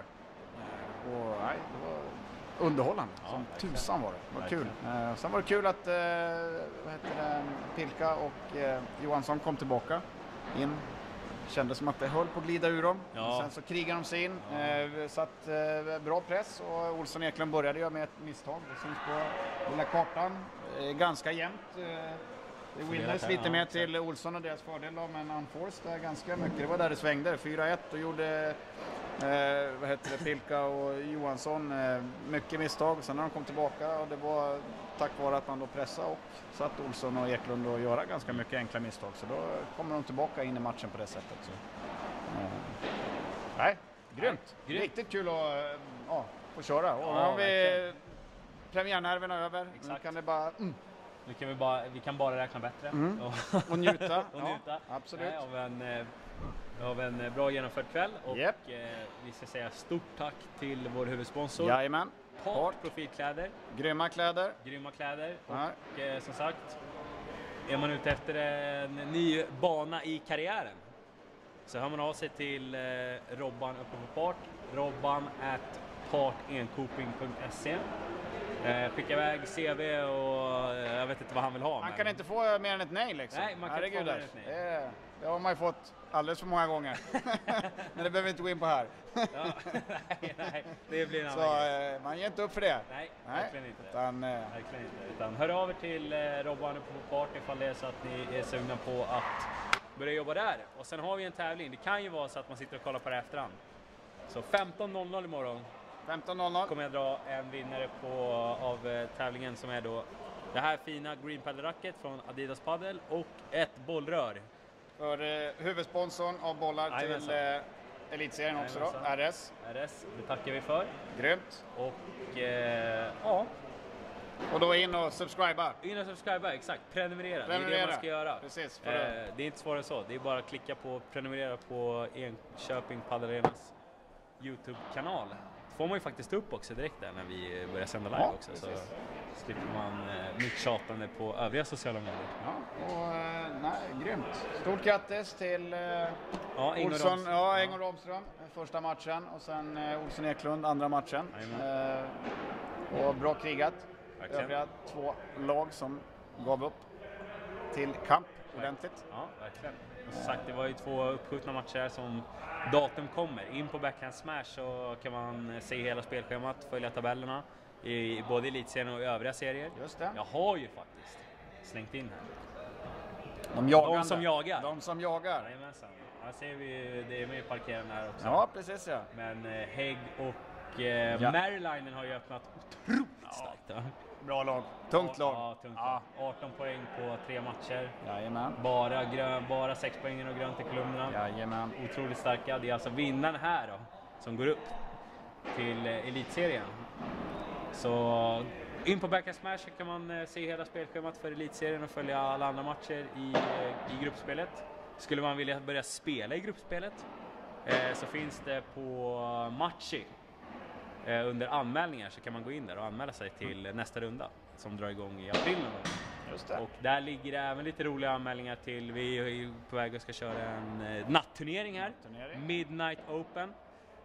Uh, och nej, det var underhållande. Ja, som verkligen. Tusan var det. Det var verkligen. Kul. Uh, sen var det kul att uh, vad heter det, Pilka och uh, Johansson kom tillbaka in. Kändes som att det höll på att glida ur dem. Ja. Sen så krigade de sig in. Ja. Eh, satt eh, bra press och Olsson Eklund började göra med ett misstag. Det syns på lilla kartan. Eh, ganska jämnt. Eh, det winnades lite mer till Olsson och deras fördel då, men Unforced där ganska mycket. Det var där det svängde. fyra ett och gjorde eh, vad heter det, Pilka och Johansson eh, mycket misstag. Sen när de kom tillbaka och det var tack vare att man då pressade och satt Olsson och Eklund och göra ganska mycket enkla misstag. Så då kommer de tillbaka in i matchen på det sättet. Så. Eh. Nej, grymt. Nej, grymt. Riktigt kul att ja, få köra. Och ja, nu har vi premiärnerverna över. Exakt. Nu kan det bara... Mm. Nu kan vi, bara, vi kan bara räkna bättre. Mm. Och, och njuta. och njuta. Ja, absolut. Nej, av en, av en bra genomförd kväll. Och yep. eh, vi ska säga stort tack till vår huvudsponsor. Jajamän. Part Profitkläder. Grymma kläder. Grymma kläder. Ja. Och eh, som sagt, är man ute efter en ny bana i karriären så hör man av sig till eh, Robban uppe på Part. Robban at partenkoping punkt se. Eh, skicka iväg C V och eh, jag vet inte vad han vill ha. Han men... kan inte få mer än ett nej liksom. Nej, man kan inte få mer än ett nej. Det, det har man ju fått alldeles för många gånger. Men det behöver vi inte gå in på här. Ja, nej, nej, det blir en annan Så grej. eh, man ger inte upp för det. Nej, nej verkligen inte. Utan, eh... verkligen inte. Utan hör av er till eh, Robban på Part ifall det är så att ni är sugna på att börja jobba där. Och sen har vi en tävling. Det kan ju vara så att man sitter och kollar på det efterhand. Så femton noll noll imorgon. femton noll noll kommer jag dra en vinnare på, av eh, tävlingen som är då det här fina Green Paddle Racket från Adidas Paddle och ett bollrör. För eh, huvudsponsorn av bollar Aj, till eh, elitserien också då, R S. R S, det tackar vi för. Grymt. Och eh, ja, då in och subscriba. In och subscriba, exakt. Prenumerera. Prenumerera. Det är det man ska göra. Precis, Eh, det är inte svårare än så. Det är bara att klicka på prenumerera på Enköping Paddelarenas YouTube-kanal. Får man ju faktiskt upp också direkt där när vi börjar sända live Ja, också. precis. Så slipper man eh, mycket tjatande på övriga sociala medier. Ja, och eh, nej, grymt. Stort grattis till eh, Ja, Ingo Olsson, Ramström. ja, Engo Ramström, första matchen och sen eh, Olsson Eklund, andra matchen. Eh, och bra krigat. Verkligen. Övriga två lag som gav upp till kamp ordentligt. Ja, verkligen. Och som sagt, det var ju två uppskjutna matcher som datum kommer. In på Backhand Smash så kan man se hela spelschemat, följa tabellerna i både elitserien och övriga serier. Just det. Jag har ju faktiskt slängt in här. De, jagande. De som jagar. De som jagar. Jajamensan. Här ser vi, det är med parkeren här också. Ja, precis ja. Men eh, Hägg och eh, Ja. Marylinen har ju öppnat otroligt starkt. Ja. Bra lag. Tungt lag. Ja, tungt Ja. lag. arton poäng på tre matcher. Jajamän. Bara, grön, bara sex poäng och grönt i kolumnerna. Jajamän. Otroligt starka. Det är alltså vinnaren här då, som går upp till eh, elitserien. Så in på Backhand Smash kan man eh, se hela spelschemat för elitserien och följa alla andra matcher i, eh, i gruppspelet. Skulle man vilja börja spela i gruppspelet eh, så finns det på Matchi eh, under anmälningar så kan man gå in där och anmäla sig till nästa runda som drar igång i april. Just det. Och där ligger det även lite roliga anmälningar till. Vi är ju på väg att ska köra en eh, natturnering här. Natturnering. Midnight Open.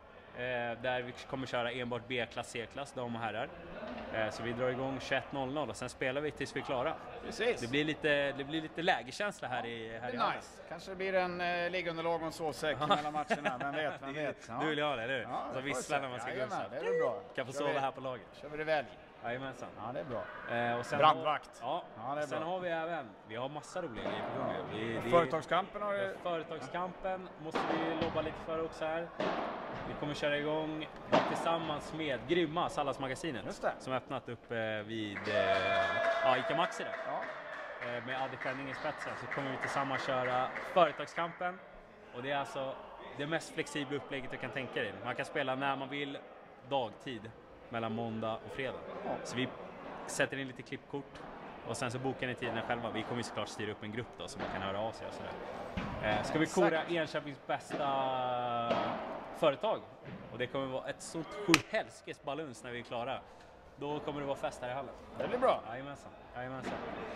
Eh, där vi kommer köra enbart B-klass, C-klass, dam och herrar. Eh, så vi drar igång tjugoett noll noll och sen spelar vi tills vi är klara. Precis. Det blir lite, det blir lite lägerkänsla här i här Det i är hallen. nice. Kanske det blir en eh, liggunderlag och en sovsäck mellan matcherna. Vem vet, vem vet. Ja. Du vill ha det, eller hur? Ja, Så det får vi visslar se. när man ska gå Jajamän, ut. det är bra. Kan få Kör sova vi- här på laget. Kör vi det väl? Jajamensan. Ja, det är bra. Eh, och sen Brandvakt. Har, ja, Ja, det är sen bra. har vi även, vi har massa roliga grejer på gång. Vi, det- Företagskampen har ju... Företagskampen måste vi lobba lite för också här. Vi kommer köra igång tillsammans med Grymma, Salladsmagasinet. Just det. Som öppnat upp eh, vid eh, ja, Ica Maxi där. Ja. Eh, med Adde Skänning i spetsen så kommer vi tillsammans köra Företagskampen. Och det är alltså det mest flexibla upplägget du kan tänka dig. Man kan spela när man vill, dagtid, mellan måndag och fredag. Så vi sätter in lite klippkort och sen så bokar ni tiderna själva. Vi kommer ju såklart styra upp en grupp då så man kan höra av sig och sådär. Eh, ska vi kora Enköpings bästa företag och det kommer vara ett sånt sjuhelskes baluns när vi är klara. Då kommer det vara fest här i hallen. Det blir bra. Jajamensan, jajamensan.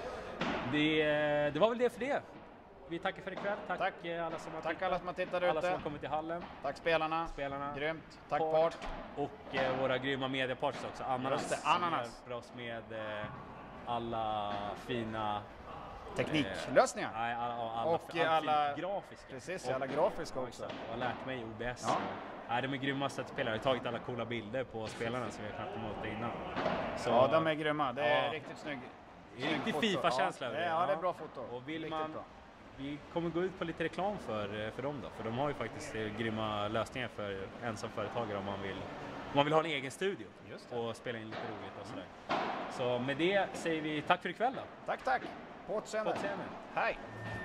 Det, det var väl det för det. Vi tackar för ikväll. Tack, Tack. eh, alla som har Tack tittat. alla som har tittat alla som ute. har kommit till hallen. Tack spelarna. Spelarna. Grymt. Tack Part. Part. Och eh, våra grymma mediepartners också. Ananas. Just det, som Ananas. hjälper oss med eh, alla fina Tekniklösningar. Eh, nej, alla, alla, Och all alla- fin grafiska. Precis, och, alla grafiska också. Jag har lärt mig O B S. Ja. Nej, de är grymma sättspelare. Jag har tagit alla coola bilder på spelarna som vi har knappt emot innan. Så, Ja, de är grymma. Det är Ja. riktigt snygg. det är en riktig foto. FIFA-känsla Ja, över det, det. ja, det är bra foto. Och vill Riktigt man, bra. vi kommer gå ut på lite reklam för, för dem då. För de har ju faktiskt eh, grymma lösningar för ensamföretagare om man vill, om man vill ha en egen studio. Just det. Och spela in lite roligt och sådär. Så med det säger vi tack för ikväll då. Tack, tack. På återseende. På återseende. Hej.